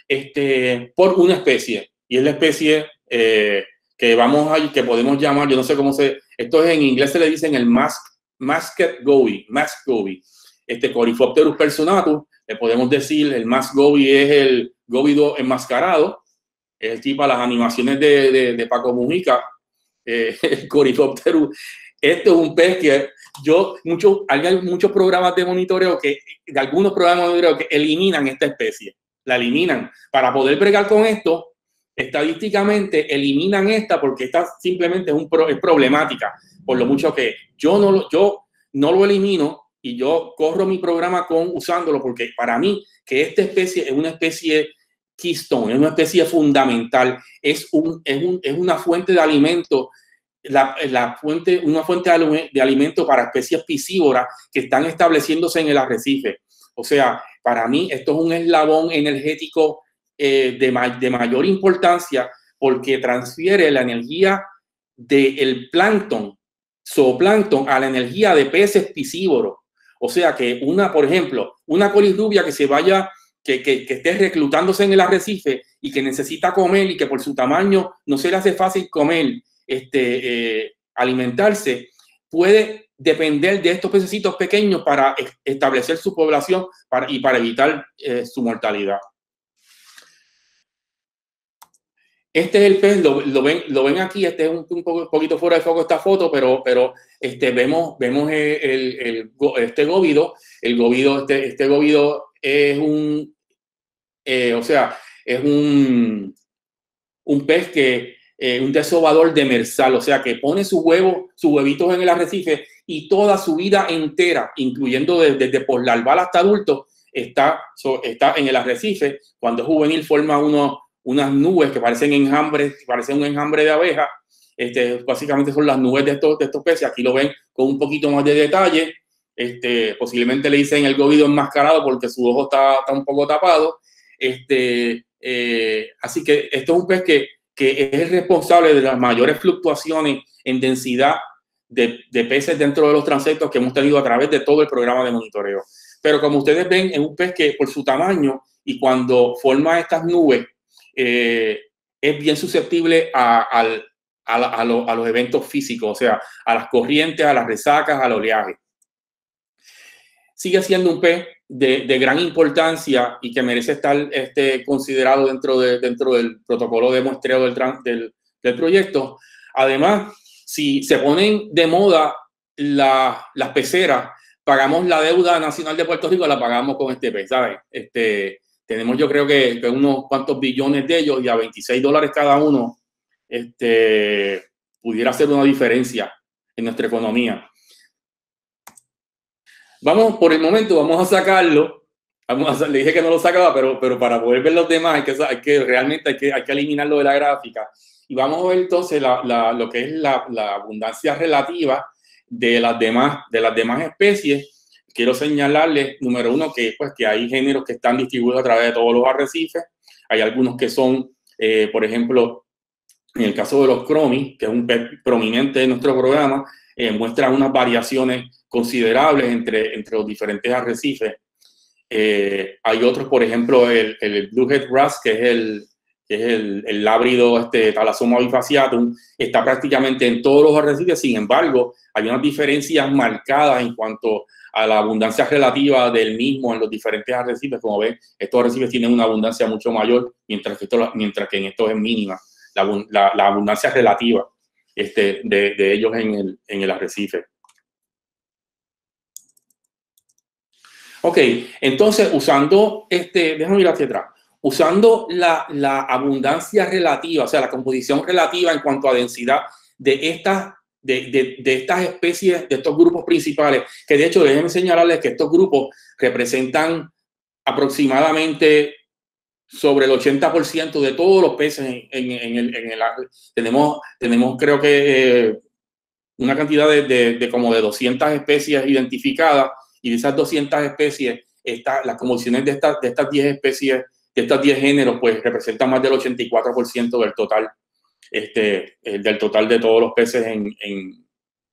este, por una especie. Y es la especie eh, que vamos a, que podemos llamar, yo no sé cómo se, esto es en inglés se le dicen el mask, masked goby, masked goby, este Coryphopterus personatus, le podemos decir el masked goby es el góvido enmascarado, es el tipo a las animaciones de, de, de Paco Mujica, eh, el Coryphopterus. Este es un pez que yo, muchos, hay muchos programas de monitoreo que, de algunos programas de monitoreo que eliminan esta especie, la eliminan. Para poder bregar con esto, estadísticamente eliminan esta porque esta simplemente es, un pro, es problemática, por lo mucho que yo no, lo, yo no lo elimino y yo corro mi programa con usándolo porque para mí que esta especie es una especie keystone, es una especie fundamental, es, un, es, un, es una fuente de alimento. La, la fuente, una fuente de, de alimento para especies piscívoras que están estableciéndose en el arrecife. O sea, para mí esto es un eslabón energético eh, de, ma de mayor importancia porque transfiere la energía del plancton, zooplancton, a la energía de peces piscívoros. O sea que una, por ejemplo, una colirrubia que se vaya, que, que, que esté reclutándose en el arrecife y que necesita comer y que por su tamaño no se le hace fácil comer, Este, eh, alimentarse, puede depender de estos pececitos pequeños para establecer su población para, y para evitar eh, su mortalidad. Este es el pez, lo, lo, ven, lo ven aquí, este es un, un poquito fuera de foco esta foto, pero, pero este, vemos, vemos el, el, el, este góvido, el góvido, este, este góvido es un, eh, o sea, es un, un pez que Eh, un desobador demersal, o sea que pone sus huevos, sus huevitos en el arrecife y toda su vida entera, incluyendo desde, desde poslarval hasta adulto, está, so, está en el arrecife. Cuando es juvenil forma uno, unas nubes que parecen enjambres, que parecen un enjambre de abeja. Este, básicamente son las nubes de estos, de estos peces. Aquí lo ven con un poquito más de detalle. Este, posiblemente le dicen el góvido enmascarado porque su ojo está, está un poco tapado. Este, eh, así que esto es un pez que que es el responsable de las mayores fluctuaciones en densidad de, de peces dentro de los transectos que hemos tenido a través de todo el programa de monitoreo. Pero como ustedes ven, es un pez que por su tamaño y cuando forma estas nubes, eh, es bien susceptible a, a, a, a, lo, a los eventos físicos, o sea, a las corrientes, a las resacas, al oleaje. Sigue siendo un pez de, de gran importancia y que merece estar este, considerado dentro, de, dentro del protocolo de muestreo del, del, del proyecto. Además, si se ponen de moda la, las peceras, pagamos la deuda nacional de Puerto Rico, la pagamos con este pez, ¿sabes? Este, tenemos yo creo que, que unos cuantos billones de ellos y a veintiséis dólares cada uno este, pudiera hacer una diferencia en nuestra economía. Vamos, por el momento, vamos a sacarlo. Vamos a, le dije que no lo sacaba, pero, pero para poder ver los demás hay que, hay que realmente hay que, hay que eliminarlo de la gráfica. Y vamos a ver entonces la, la, lo que es la, la abundancia relativa de las demás, de las demás especies. Quiero señalarles, número uno, que, pues, que hay géneros que están distribuidos a través de todos los arrecifes. Hay algunos que son, eh, por ejemplo, En el caso de los cromis, que es un pez prominente de nuestro programa, eh, muestra unas variaciones considerables entre, entre los diferentes arrecifes. Eh, hay otros, por ejemplo, el, el Bluehead Wrasse, que es el, que es el, el lábrido este, Thalassoma bifaciatum, está prácticamente en todos los arrecifes. Sin embargo, hay unas diferencias marcadas en cuanto a la abundancia relativa del mismo en los diferentes arrecifes. Como ven, estos arrecifes tienen una abundancia mucho mayor, mientras que, esto, mientras que en estos es mínima la, la, la abundancia relativa este, de, de ellos en el, en el arrecife. Ok, entonces usando, este, déjame ir hacia atrás, usando la, la abundancia relativa, o sea, la composición relativa en cuanto a densidad de estas, de, de, de estas especies, de estos grupos principales, que de hecho déjenme señalarles que estos grupos representan aproximadamente sobre el ochenta por ciento de todos los peces en, en, en, el, en el tenemos, tenemos creo que eh, una cantidad de, de, de como de doscientas especies identificadas, y de esas doscientas especies, esta, las composiciones de, esta, de estas diez especies, de estos diez géneros, pues representan más del ochenta y cuatro por ciento del total, este, del total de todos los peces en, en,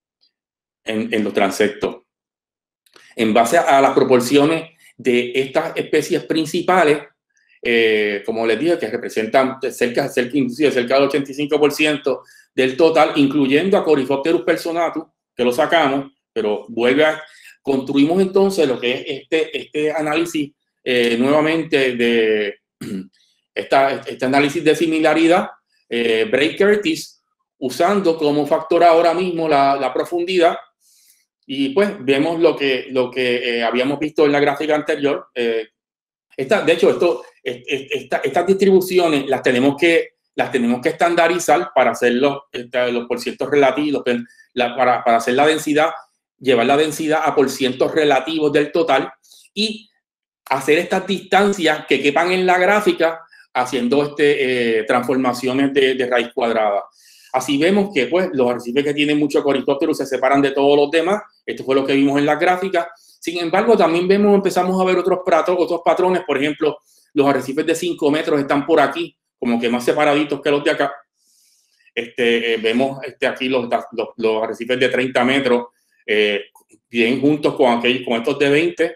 en, en los transectos. En base a las proporciones de estas especies principales, eh, como les dije, que representan cerca, cerca, inclusive cerca del ochenta y cinco por ciento del total, incluyendo a Coryphopterus personatus, que lo sacamos, pero vuelve a... Construimos entonces lo que es este, este análisis eh, nuevamente de esta, este análisis de similaridad, eh, Bray-Curtis, usando como factor ahora mismo la, la profundidad, y pues vemos lo que, lo que eh, habíamos visto en la gráfica anterior. Eh, esta, de hecho, esto, esta, estas distribuciones las tenemos que, las tenemos que estandarizar para hacer los, los porcientos relativos, la, para, para hacer la densidad, llevar la densidad a porcientos relativos del total y hacer estas distancias que quepan en la gráfica haciendo este, eh, transformaciones de, de raíz cuadrada. Así vemos que pues, los arrecifes que tienen mucho Coryphopterus se separan de todos los demás. Esto fue lo que vimos en la gráfica. Sin embargo, también vemos, empezamos a ver otros, pratos, otros patrones. Por ejemplo, los arrecifes de cinco metros están por aquí, como que más separaditos que los de acá. Este, eh, vemos este, aquí los, los, los arrecifes de treinta metros, eh, bien juntos con, aquellos, con estos de veinte.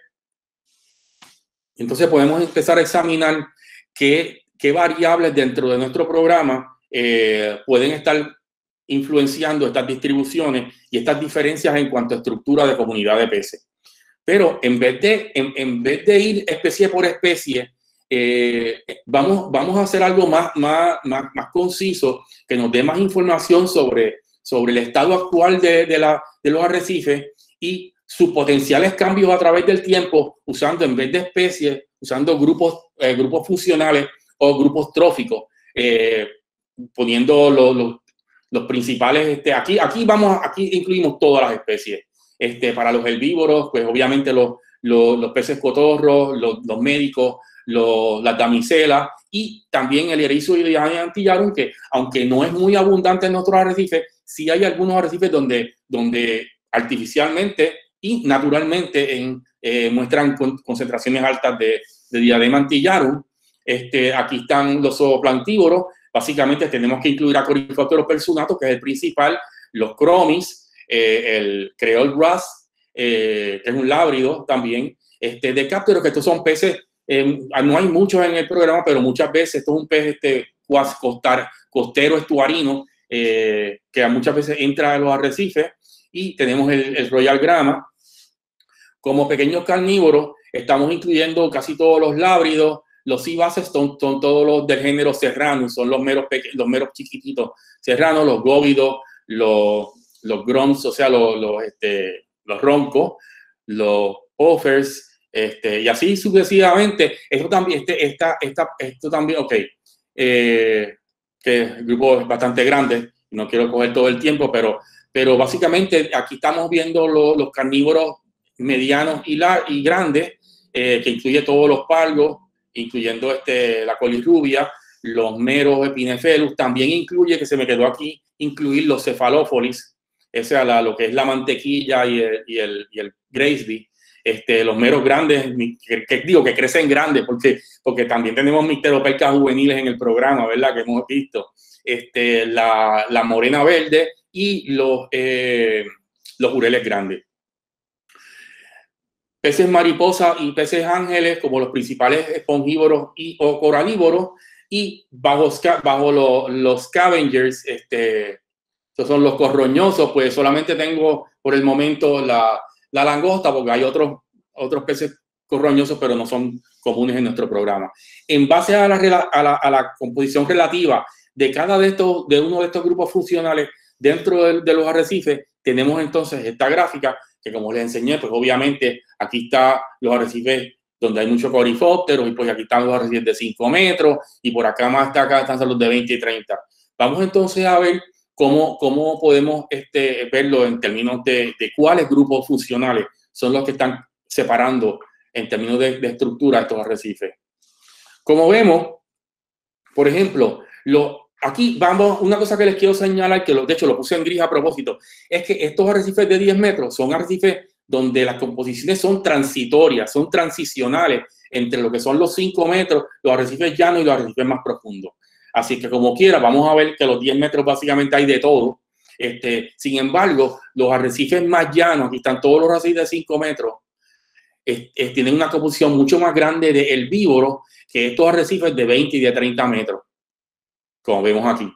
Entonces podemos empezar a examinar qué, qué variables dentro de nuestro programa eh, pueden estar influenciando estas distribuciones y estas diferencias en cuanto a estructura de comunidad de peces. Pero en vez de, en, en vez de ir especie por especie, eh, vamos, vamos a hacer algo más, más, más, más conciso, que nos dé más información sobre, sobre el estado actual de, de, la, de los arrecifes y sus potenciales cambios a través del tiempo, usando en vez de especies, usando grupos, eh, grupos funcionales o grupos tróficos, eh, poniendo los, los, los principales. Este, aquí, aquí, vamos, aquí incluimos todas las especies. Este, para los herbívoros, pues obviamente los, los, los peces cotorros, los, los médicos, los, las damiselas y también el erizo y antillarum, que aunque no es muy abundante en nuestros arrecifes, sí hay algunos arrecifes donde, donde artificialmente y naturalmente en, eh, muestran con, concentraciones altas de, de diadema antillarum. Este, aquí están los zooplantívoros. Básicamente tenemos que incluir a Coryphopterus personatus, que es el principal, los cromis, eh, el Creole Wrasse, eh, que es un lábrido también, este, Decapteros, que estos son peces, eh, no hay muchos en el programa, pero muchas veces esto es un pez este, costar, costero estuarino, eh, que muchas veces entra a los arrecifes. Y tenemos el, el Royal Grama. Como pequeños carnívoros, estamos incluyendo casi todos los lábridos. Los cibaces son, son todos los del género serrano, son los meros, los meros chiquititos serranos, los góvidos, los, los grums, o sea, los, los, este, los roncos, los offers, este, y así sucesivamente. Esto también, este, esta, esta, esto también, ok, eh, que el grupo es bastante grande, no quiero coger todo el tiempo, pero, pero básicamente aquí estamos viendo lo, los carnívoros medianos y, la, y grandes, eh, que incluye todos los pargos, incluyendo este, la colirrubia, los meros epinephelus, también incluye, que se me quedó aquí, incluir los cefalófolis, esa es la, lo que es la mantequilla y el, y el, y el Graysby, este, los meros grandes, que, que digo que crecen grandes, porque, porque también tenemos Micteropercas juveniles en el programa, ¿verdad? Que hemos visto. este, la, la morena verde y los, eh, los jureles grandes. Peces mariposa y peces ángeles como los principales espongívoros y o coralívoros, y bajo, bajo lo, los scavengers, este, estos son los corroñosos, pues solamente tengo por el momento la, la langosta, porque hay otros, otros peces corroñosos, pero no son comunes en nuestro programa. En base a la, a la, a la composición relativa de cada de estos, de uno de estos grupos funcionales dentro de, de los arrecifes, tenemos entonces esta gráfica que, como les enseñé, pues obviamente aquí está los arrecifes donde hay muchos coryphópteros, y pues aquí están los arrecifes de cinco metros, y por acá más hasta acá están los de veinte y treinta. Vamos entonces a ver cómo, cómo podemos este, verlo en términos de, de cuáles grupos funcionales son los que están separando en términos de, de estructura estos arrecifes. Como vemos, por ejemplo, lo, aquí vamos, una cosa que les quiero señalar, que lo, de hecho lo puse en gris a propósito, es que estos arrecifes de diez metros son arrecifes donde las composiciones son transitorias, son transicionales entre lo que son los cinco metros, los arrecifes llanos y los arrecifes más profundos. Así que como quiera, vamos a ver que los diez metros básicamente hay de todo. Este, sin embargo, los arrecifes más llanos, aquí están todos los arrecifes de cinco metros, es, es, tienen una composición mucho más grande de herbívoros que estos arrecifes de veinte y de treinta metros, como vemos aquí.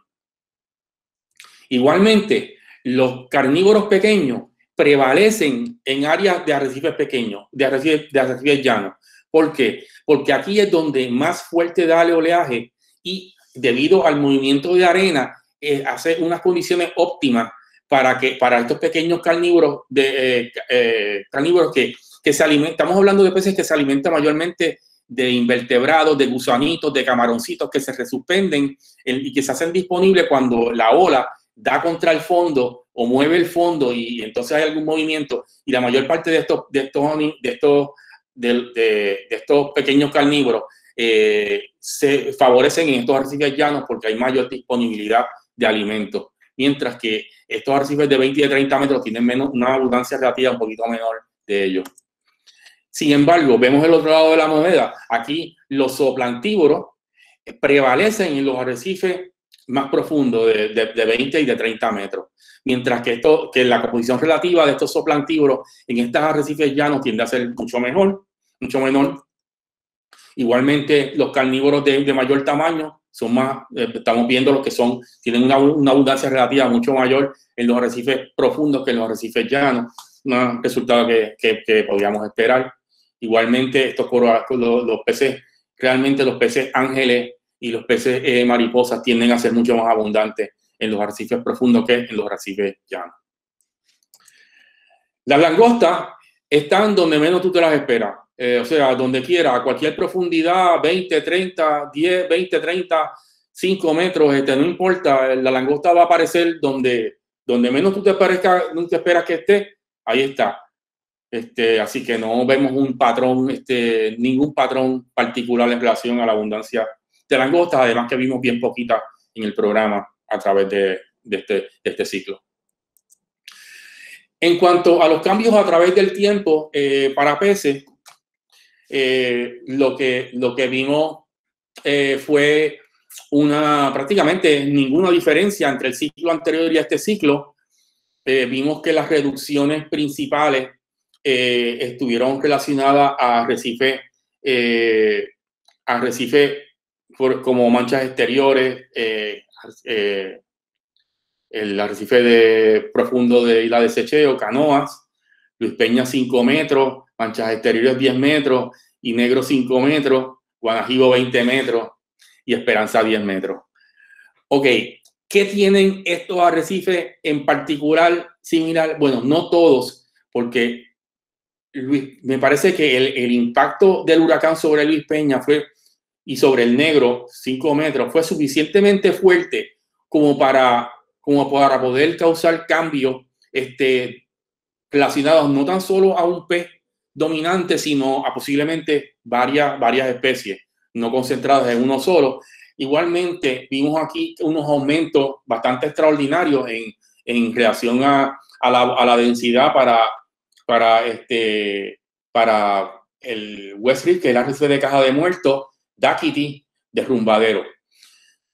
Igualmente, los carnívoros pequeños prevalecen en áreas de arrecifes pequeños, de arrecifes, de arrecifes llanos. ¿Por qué? Porque aquí es donde más fuerte da el oleaje, y debido al movimiento de arena, eh, hace unas condiciones óptimas para que para estos pequeños carnívoros, de, eh, eh, carnívoros que, que se alimentan. Estamos hablando de peces que se alimentan mayormente de invertebrados, de gusanitos, de camaroncitos que se resuspenden y que se hacen disponibles cuando la ola da contra el fondo o mueve el fondo, y entonces hay algún movimiento, y la mayor parte de estos, de estos, de estos, de, de, de estos pequeños carnívoros eh, se favorecen en estos arrecifes llanos porque hay mayor disponibilidad de alimentos, mientras que estos arrecifes de veinte y de treinta metros tienen menos, una abundancia relativa un poquito menor de ellos. Sin embargo, vemos el otro lado de la moneda. Aquí los zooplantívoros prevalecen en los arrecifes más profundos de, de, de veinte y de treinta metros, mientras que, esto, que la composición relativa de estos zooplantívoros en estos arrecifes llanos tiende a ser mucho mejor, mucho menor. Igualmente, los carnívoros de, de mayor tamaño son más, eh, estamos viendo los que son, tienen una, una abundancia relativa mucho mayor en los arrecifes profundos que en los arrecifes llanos, un resultado que, que, que podríamos esperar. Igualmente, estos los, los peces, realmente los peces ángeles y los peces eh, mariposas tienden a ser mucho más abundantes en los arrecifes profundos que en los arrecifes llanos. Las langostas están donde menos tú te las esperas, eh, o sea, donde quiera, a cualquier profundidad, veinte, treinta, diez, veinte, treinta, cinco metros, este, no importa, la langosta va a aparecer donde, donde menos tú te, parezca, no te esperas que esté, ahí está. Este, así que no vemos un patrón, este, ningún patrón particular en relación a la abundancia de langostas, además que vimos bien poquita en el programa a través de, de, este, de este ciclo. En cuanto a los cambios a través del tiempo eh, para peces, eh, lo, que, lo que vimos eh, fue una, prácticamente ninguna diferencia entre el ciclo anterior y este ciclo. Eh, vimos que las reducciones principales eh, estuvieron relacionadas a arrecifes, eh, arrecifes por, como manchas exteriores, eh, eh, el arrecife de, profundo de Isla de Secheo, Canoas, Luis Peña cinco metros, manchas exteriores diez metros, y Negro cinco metros, Guanajibo veinte metros y Esperanza diez metros. Ok, ¿qué tienen estos arrecifes en particular similar? Bueno, no todos, porque Luis, me parece que el, el impacto del huracán sobre Luis Peña fue, y sobre el Negro cinco metros, fue suficientemente fuerte como para, como para poder causar cambios este, relacionados no tan solo a un pez dominante, sino a posiblemente varias, varias especies, no concentradas en uno solo. Igualmente, vimos aquí unos aumentos bastante extraordinarios en, en relación a, a, la, a la densidad para, para, este, para el West Rift, que es el arrecife de Caja de Muertos, Daquiti, Derrumbadero.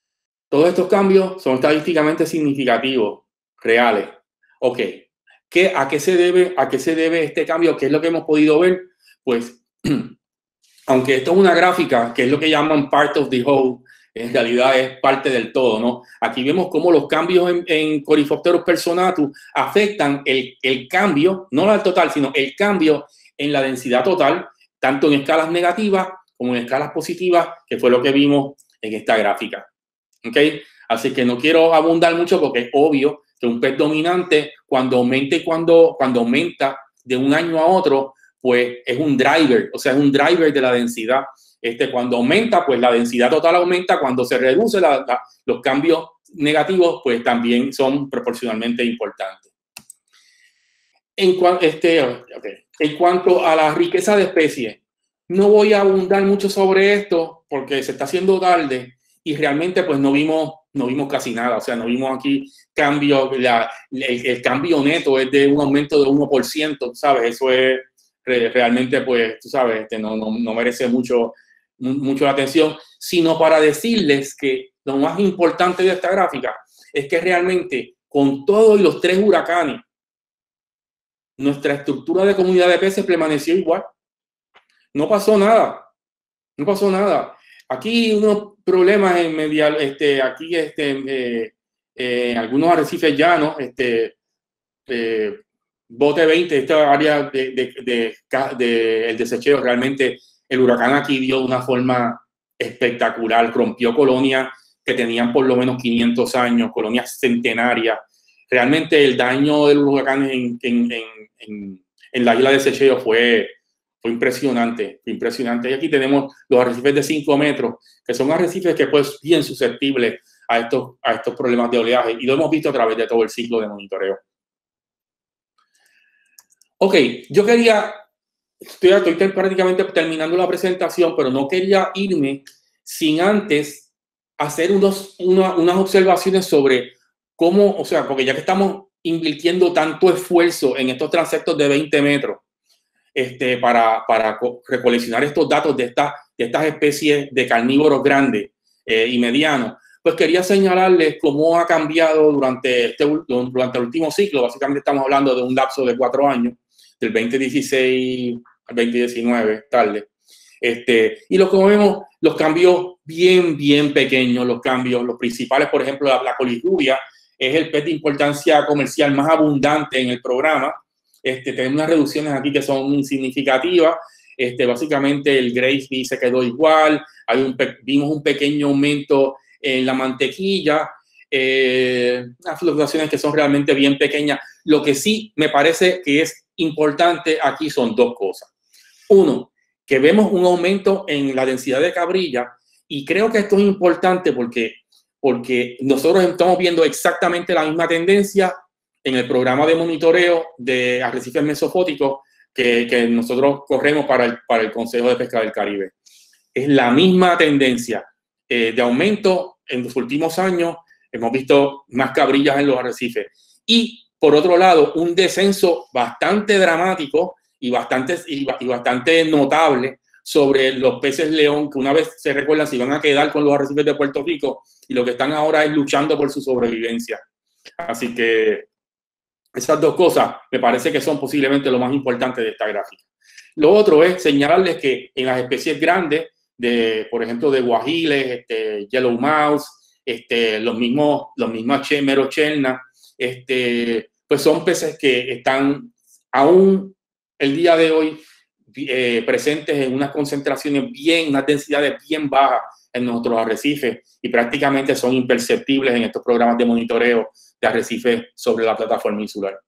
Todos estos cambios son estadísticamente significativos, reales. Ok, ¿qué, a, qué se debe, ¿a qué se debe este cambio? ¿Qué es lo que hemos podido ver? Pues, aunque esto es una gráfica, que es lo que llaman part of the whole, en realidad es parte del todo, ¿no? Aquí vemos cómo los cambios en, en Coryphopterus personatus afectan el, el cambio, no al total, sino el cambio en la densidad total, tanto en escalas negativas como en escalas positivas, que fue lo que vimos en esta gráfica. ¿Ok? Así que no quiero abundar mucho porque es obvio que un pez dominante, cuando aumenta y cuando, cuando aumenta de un año a otro, pues es un driver, o sea, es un driver de la densidad. Este, cuando aumenta, pues la densidad total aumenta. Cuando se reduce, la, la, los cambios negativos, pues también son proporcionalmente importantes. En, cua este, okay. En cuanto a la riqueza de especies, no voy a abundar mucho sobre esto porque se está haciendo tarde y realmente pues no vimos, no vimos casi nada. O sea, no vimos aquí cambio, la, el, el cambio neto es de un aumento de uno por ciento, ¿sabes? Eso es realmente, pues, tú sabes, este, no, no, no merece mucho, mucho la atención, sino para decirles que lo más importante de esta gráfica es que realmente con todos los tres huracanes, nuestra estructura de comunidad de peces permaneció igual. No pasó nada. No pasó nada. Aquí unos problemas en medial, este, aquí este, eh, eh, algunos arrecifes llanos, este, eh, bote veinte, esta área de, de, de, de el desecheo, realmente el huracán aquí dio de una forma espectacular, rompió colonias que tenían por lo menos quinientos años, colonias centenarias. Realmente el daño del huracán en, en, en, en, en la isla de desecheo fue, fue impresionante, fue impresionante. Y aquí tenemos los arrecifes de cinco metros, que son arrecifes que pues bien susceptibles a estos, a estos problemas de oleaje, y lo hemos visto a través de todo el ciclo de monitoreo. Ok, yo quería, estoy, estoy prácticamente terminando la presentación, pero no quería irme sin antes hacer unos, una, unas observaciones sobre cómo, o sea, porque ya que estamos invirtiendo tanto esfuerzo en estos transectos de veinte metros este, para, para recoleccionar estos datos de, esta, de estas especies de carnívoros grandes eh, y medianos, pues quería señalarles cómo ha cambiado durante, este, durante el último ciclo. Básicamente estamos hablando de un lapso de cuatro años, del veinte dieciséis al veinte diecinueve, tarde. Este, y lo que vemos, los cambios bien, bien pequeños, los cambios, los principales, por ejemplo, la, la colirrubia es el pez de importancia comercial más abundante en el programa. Este, tenemos unas reducciones aquí que son insignificativas. Este, básicamente el Grace se quedó igual. Hay un, vimos un pequeño aumento en la mantequilla. Eh, unas fluctuaciones que son realmente bien pequeñas. Lo que sí me parece que es importante aquí son dos cosas. Uno, que vemos un aumento en la densidad de cabrilla, y creo que esto es importante porque, porque nosotros estamos viendo exactamente la misma tendencia en el programa de monitoreo de arrecifes mesofóticos que, que nosotros corremos para el, para el Consejo de Pesca del Caribe. Es la misma tendencia eh, de aumento en los últimos años. Hemos visto más cabrillas en los arrecifes. Y, por otro lado, un descenso bastante dramático y bastante, y, y bastante notable sobre los peces león, que una vez se recuerdan si van a quedar con los arrecifes de Puerto Rico, y lo que están ahora es luchando por su sobrevivencia. Así que esas dos cosas me parece que son posiblemente lo más importante de esta gráfica. Lo otro es señalarles que en las especies grandes, de, por ejemplo, de guajiles, este, yellow mouse, este, los mismos, los mismos merochelna, este, pues son peces que están aún el día de hoy eh, presentes en unas concentraciones bien, unas densidades bien bajas en nuestros arrecifes, y prácticamente son imperceptibles en estos programas de monitoreo de arrecifes sobre la plataforma insular.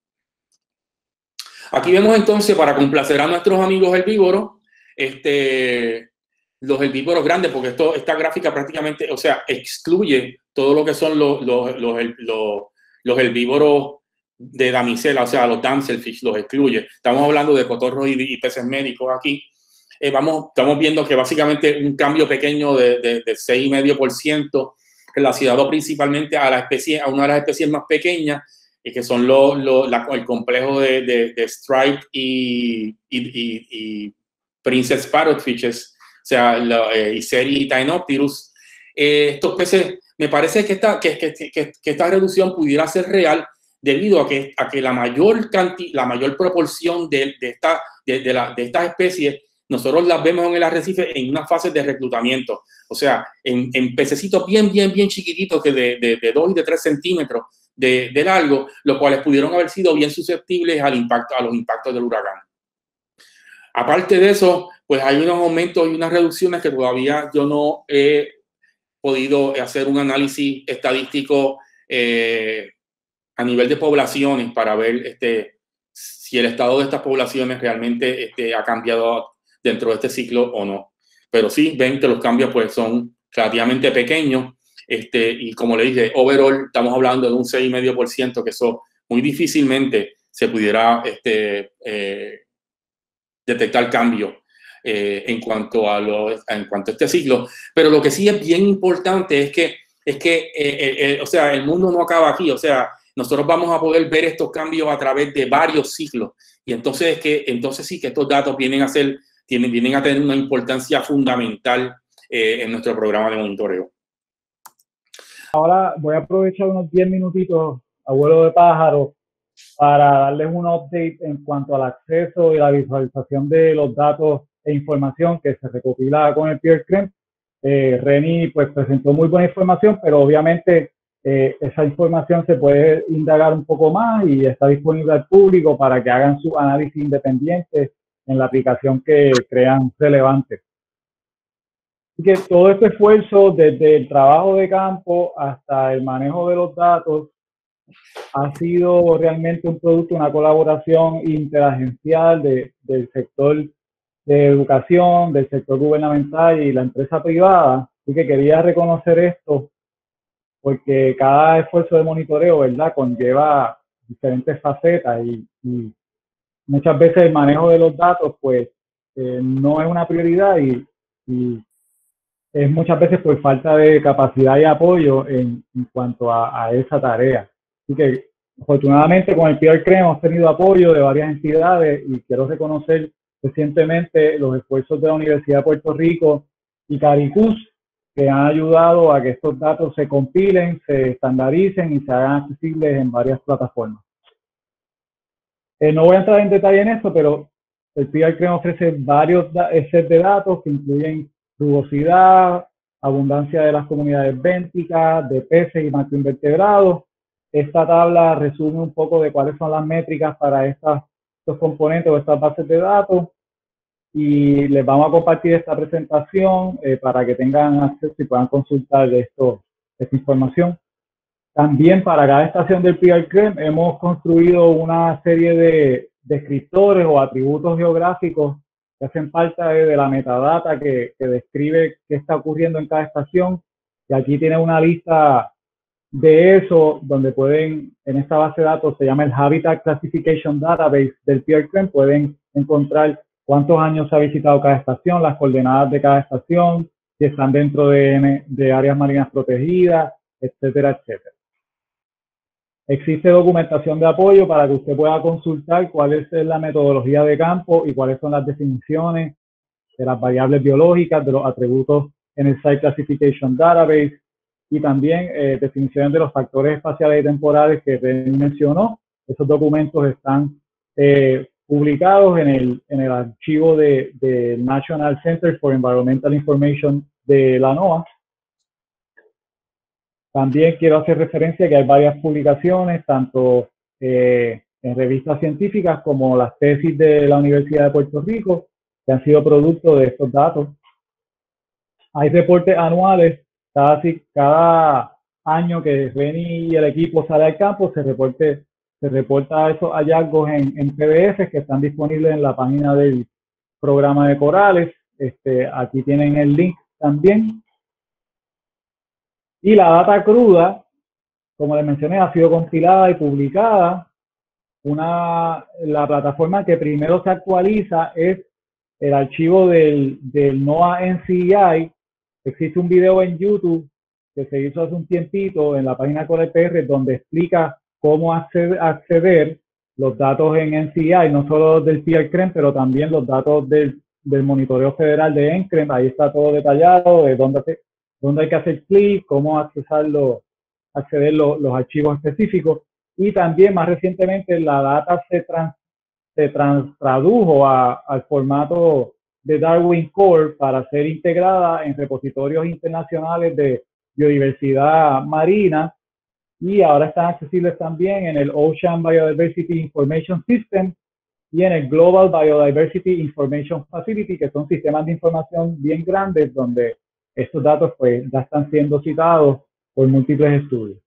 Aquí vemos entonces, para complacer a nuestros amigos herbívoros, este, los herbívoros grandes, porque esto, esta gráfica prácticamente, o sea, excluye todo lo que son los, los, los, los, los herbívoros de damisela, o sea, los damselfish, los excluye. Estamos hablando de cotorros y, y peces médicos aquí. Eh, vamos, estamos viendo que básicamente un cambio pequeño de, de, de seis coma cinco por ciento relacionado principalmente a la especie, a una de las especies más pequeñas, y que son lo, lo, la, el complejo de, de, de stripe y, y, y, y princess parrotfishes, o sea, la, eh, Iceri Taenopterus. Eh, estos peces me parece que esta, que, que, que, que esta reducción pudiera ser real debido a que, a que la, mayor canti, la mayor proporción de, de, esta, de, de, la, de estas especies nosotros las vemos en el arrecife en una fase de reclutamiento. O sea, en, en pececitos bien, bien, bien chiquititos que de, de, de dos y de tres centímetros de, de largo, los cuales pudieron haber sido bien susceptibles al impacto, a los impactos del huracán. Aparte de eso, pues hay unos aumentos y unas reducciones que todavía yo no he podido hacer un análisis estadístico eh, a nivel de poblaciones para ver este, si el estado de estas poblaciones realmente este, ha cambiado dentro de este ciclo o no. Pero sí, ven que los cambios pues son relativamente pequeños este, y como le dije, overall estamos hablando de un seis coma cinco por ciento, que eso muy difícilmente se pudiera este, eh, detectar cambios eh, en, cuanto a lo, en cuanto a este ciclo. Pero lo que sí es bien importante es que, es que eh, eh, o sea, el mundo no acaba aquí, o sea, nosotros vamos a poder ver estos cambios a través de varios ciclos y entonces, es que, entonces sí que estos datos vienen a ser Tienen, vienen a tener una importancia fundamental eh, en nuestro programa de monitoreo. Ahora voy a aprovechar unos diez minutitos, abuelo de pájaro, para darles un update en cuanto al acceso y la visualización de los datos e información que se recopila con el Pierre Crème. Eh, Reni pues presentó muy buena información, pero obviamente eh, esa información se puede indagar un poco más y está disponible al público para que hagan su análisis independiente en la aplicación que crean relevante. Así que todo este esfuerzo, desde el trabajo de campo hasta el manejo de los datos, ha sido realmente un producto, una colaboración interagencial de, del sector de educación, del sector gubernamental y la empresa privada. Así que quería reconocer esto porque cada esfuerzo de monitoreo, ¿verdad?, conlleva diferentes facetas y, y muchas veces el manejo de los datos, pues, eh, no es una prioridad y, y es muchas veces por falta de capacidad y apoyo en, en cuanto a, a esa tarea. Así que, afortunadamente, con el Pierre Crème hemos tenido apoyo de varias entidades y quiero reconocer recientemente los esfuerzos de la Universidad de Puerto Rico y Caricus, que han ayudado a que estos datos se compilen, se estandaricen y se hagan accesibles en varias plataformas. Eh, no voy a entrar en detalle en esto, pero el Pierre Crème ofrece varios sets de datos que incluyen rugosidad, abundancia de las comunidades bénticas, de peces y macroinvertebrados. Esta tabla resume un poco de cuáles son las métricas para estas, estos componentes o estas bases de datos. Y les vamos a compartir esta presentación eh, para que tengan acceso y puedan consultar esto, esta información. También para cada estación del Pierre Crème hemos construido una serie de descriptores o atributos geográficos que hacen parte de, de la metadata que, que describe qué está ocurriendo en cada estación. Y aquí tiene una lista de eso, donde pueden, en esta base de datos, se llama el Habitat Classification Database del Pierre Crème, pueden encontrar cuántos años se ha visitado cada estación, las coordenadas de cada estación, si están dentro de, de áreas marinas protegidas, etcétera, etcétera. Existe documentación de apoyo para que usted pueda consultar cuál es la metodología de campo y cuáles son las definiciones de las variables biológicas, de los atributos en el Site Classification Database y también eh, definiciones de los factores espaciales y temporales que Ren mencionó. Esos documentos están eh, publicados en el, en el archivo de, de National Center for Environmental Information de la NOAA. También quiero hacer referencia a que hay varias publicaciones, tanto eh, en revistas científicas como las tesis de la Universidad de Puerto Rico, que han sido producto de estos datos. Hay reportes anuales, cada, cada año que Reni y el equipo sale al campo, se, reporte, se reporta esos hallazgos en, en P D F que están disponibles en la página del programa de corales. Este, aquí tienen el link también. Y la data cruda, como les mencioné, ha sido compilada y publicada. Una, la plataforma que primero se actualiza es el archivo del, del NOAA N C E I. Existe un video en YouTube que se hizo hace un tiempito en la página Core P R donde explica cómo acceder, acceder los datos en N C E I, no solo del Pierre Crème, pero también los datos del, del monitoreo federal de N C R E M. Ahí está todo detallado, de dónde se, dónde hay que hacer clic, cómo accesarlo, acceder lo, los archivos específicos. Y también más recientemente la data se, trans, se trans, tradujo a, al formato de Darwin Core para ser integrada en repositorios internacionales de biodiversidad marina, y ahora están accesibles también en el Ocean Biodiversity Information System y en el Global Biodiversity Information Facility, que son sistemas de información bien grandes donde estos datos pues ya están siendo citados por múltiples estudios.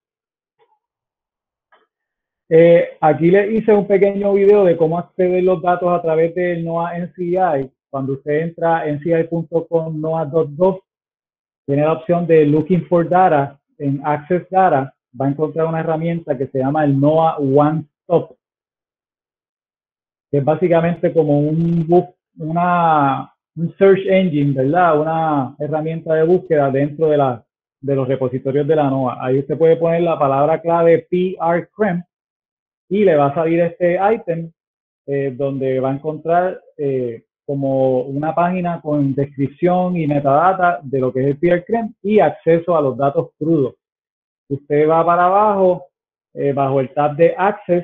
Eh, aquí les hice un pequeño video de cómo acceder los datos a través del NOAA N C I. Cuando usted entra en N C I punto com NOAA punto dos, tiene la opción de Looking for Data. En Access Data va a encontrar una herramienta que se llama el NOAA One Stop, que es básicamente como un, una, un search engine, ¿verdad? Una herramienta de búsqueda dentro de, la, de los repositorios de la NOAA. Ahí usted puede poner la palabra clave P R C R E M y le va a salir este ítem eh, donde va a encontrar eh, como una página con descripción y metadata de lo que es el P R C R E M y acceso a los datos crudos. Usted va para abajo, eh, bajo el tab de Access,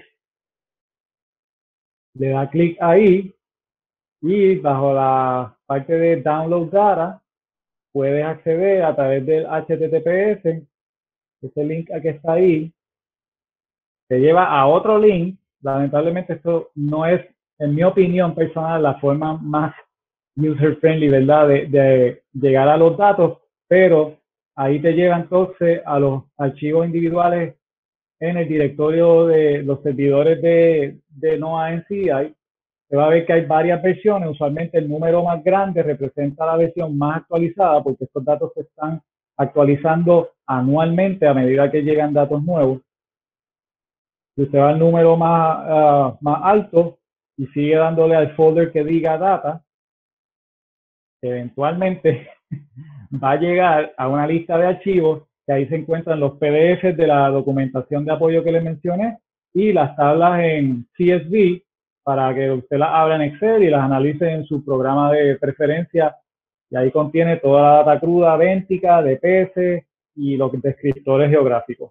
le da clic ahí y bajo la parte de Download Data puedes acceder a través del H T T P S, ese link que está ahí, te lleva a otro link. Lamentablemente esto no es, en mi opinión personal, la forma más user-friendly, ¿verdad?, de, de llegar a los datos, pero ahí te lleva entonces a los archivos individuales en el directorio de los servidores de, de NOAA N C I. Se va a ver que hay varias versiones. Usualmente el número más grande representa la versión más actualizada, porque estos datos se están actualizando anualmente a medida que llegan datos nuevos. Si usted va al número más, uh, más alto y sigue dándole al folder que diga data, eventualmente va a llegar a una lista de archivos que ahí se encuentran los P D Fs de la documentación de apoyo que les mencioné y las tablas en C S V para que usted las abra en Excel y las analice en su programa de preferencia. Y ahí contiene toda la data cruda, béntica, de peces y los descriptores geográficos.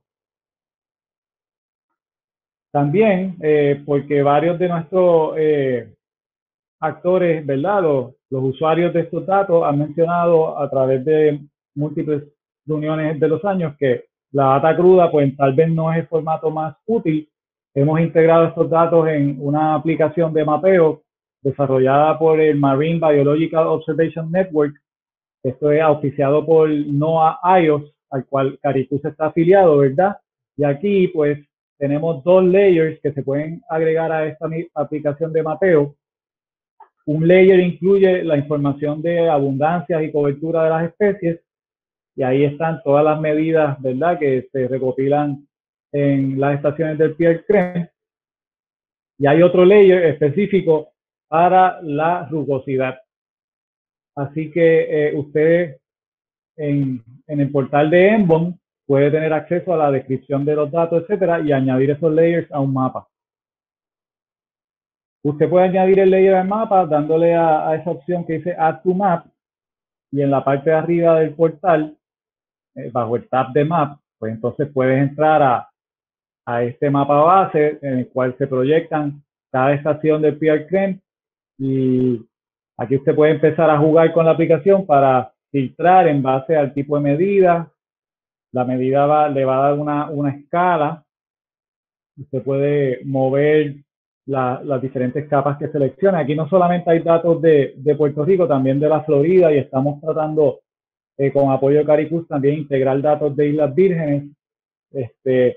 También, eh, porque varios de nuestros eh, actores, ¿verdad?, los, los usuarios de estos datos han mencionado a través de múltiples reuniones de los años que la data cruda pues tal vez no es el formato más útil. Hemos integrado estos datos en una aplicación de mapeo desarrollada por el Marine Biological Observation Network. Esto es auspiciado por NOAA I O S, al cual Caricus está afiliado, ¿verdad? Y aquí pues tenemos dos layers que se pueden agregar a esta aplicación de mapeo. Un layer incluye la información de abundancias y cobertura de las especies, y ahí están todas las medidas, ¿verdad?, que se recopilan en las estaciones del P R C R E M. Y hay otro layer específico para la rugosidad. Así que eh, usted en, en el portal de Embon puede tener acceso a la descripción de los datos, etcétera, y añadir esos layers a un mapa. Usted puede añadir el layer al mapa dándole a, a esa opción que dice Add to Map, y en la parte de arriba del portal, eh, bajo el tab de Map, pues entonces puedes entrar a, a este mapa base en el cual se proyectan cada estación del P R C R E M, y aquí usted puede empezar a jugar con la aplicación para filtrar en base al tipo de medida. La medida va, le va a dar una, una escala. Usted puede mover la, las diferentes capas que selecciona. Aquí no solamente hay datos de, de Puerto Rico, también de la Florida, y estamos tratando eh, con apoyo de Caricus también integrar datos de Islas Vírgenes. Este,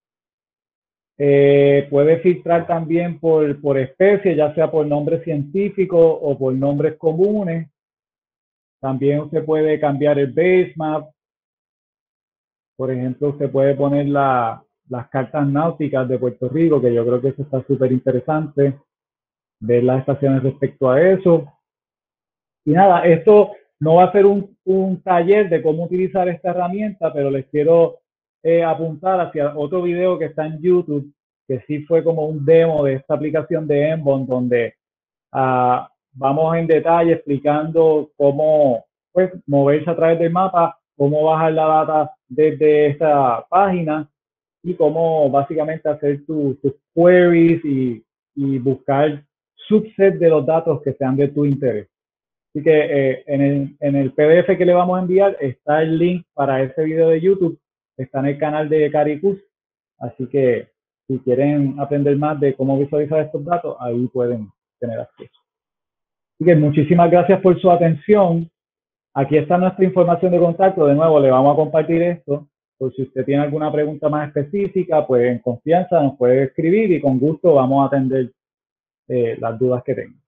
eh, puede filtrar también por, por especie, ya sea por nombre científico o por nombres comunes. También usted puede cambiar el base map. Por ejemplo, usted puede poner la, las cartas náuticas de Puerto Rico, que yo creo que eso está súper interesante, ver las estaciones respecto a eso. Y nada, esto no va a ser un, un taller de cómo utilizar esta herramienta, pero les quiero eh, apuntar hacia otro video que está en YouTube, que sí fue como un demo de esta aplicación de Embon, donde uh, vamos en detalle explicando cómo pues, moverse a través del mapa cómo bajar la data desde esta página y cómo básicamente hacer tus tu queries y, y buscar subset de los datos que sean de tu interés. Así que eh, en, el, en el P D F que le vamos a enviar está el link para ese video de YouTube, está en el canal de Caricus, así que si quieren aprender más de cómo visualizar estos datos, ahí pueden tener acceso. Así que muchísimas gracias por su atención. Aquí está nuestra información de contacto. De nuevo, le vamos a compartir esto. Por si usted tiene alguna pregunta más específica, pues en confianza nos puede escribir y con gusto vamos a atender eh, las dudas que tenga.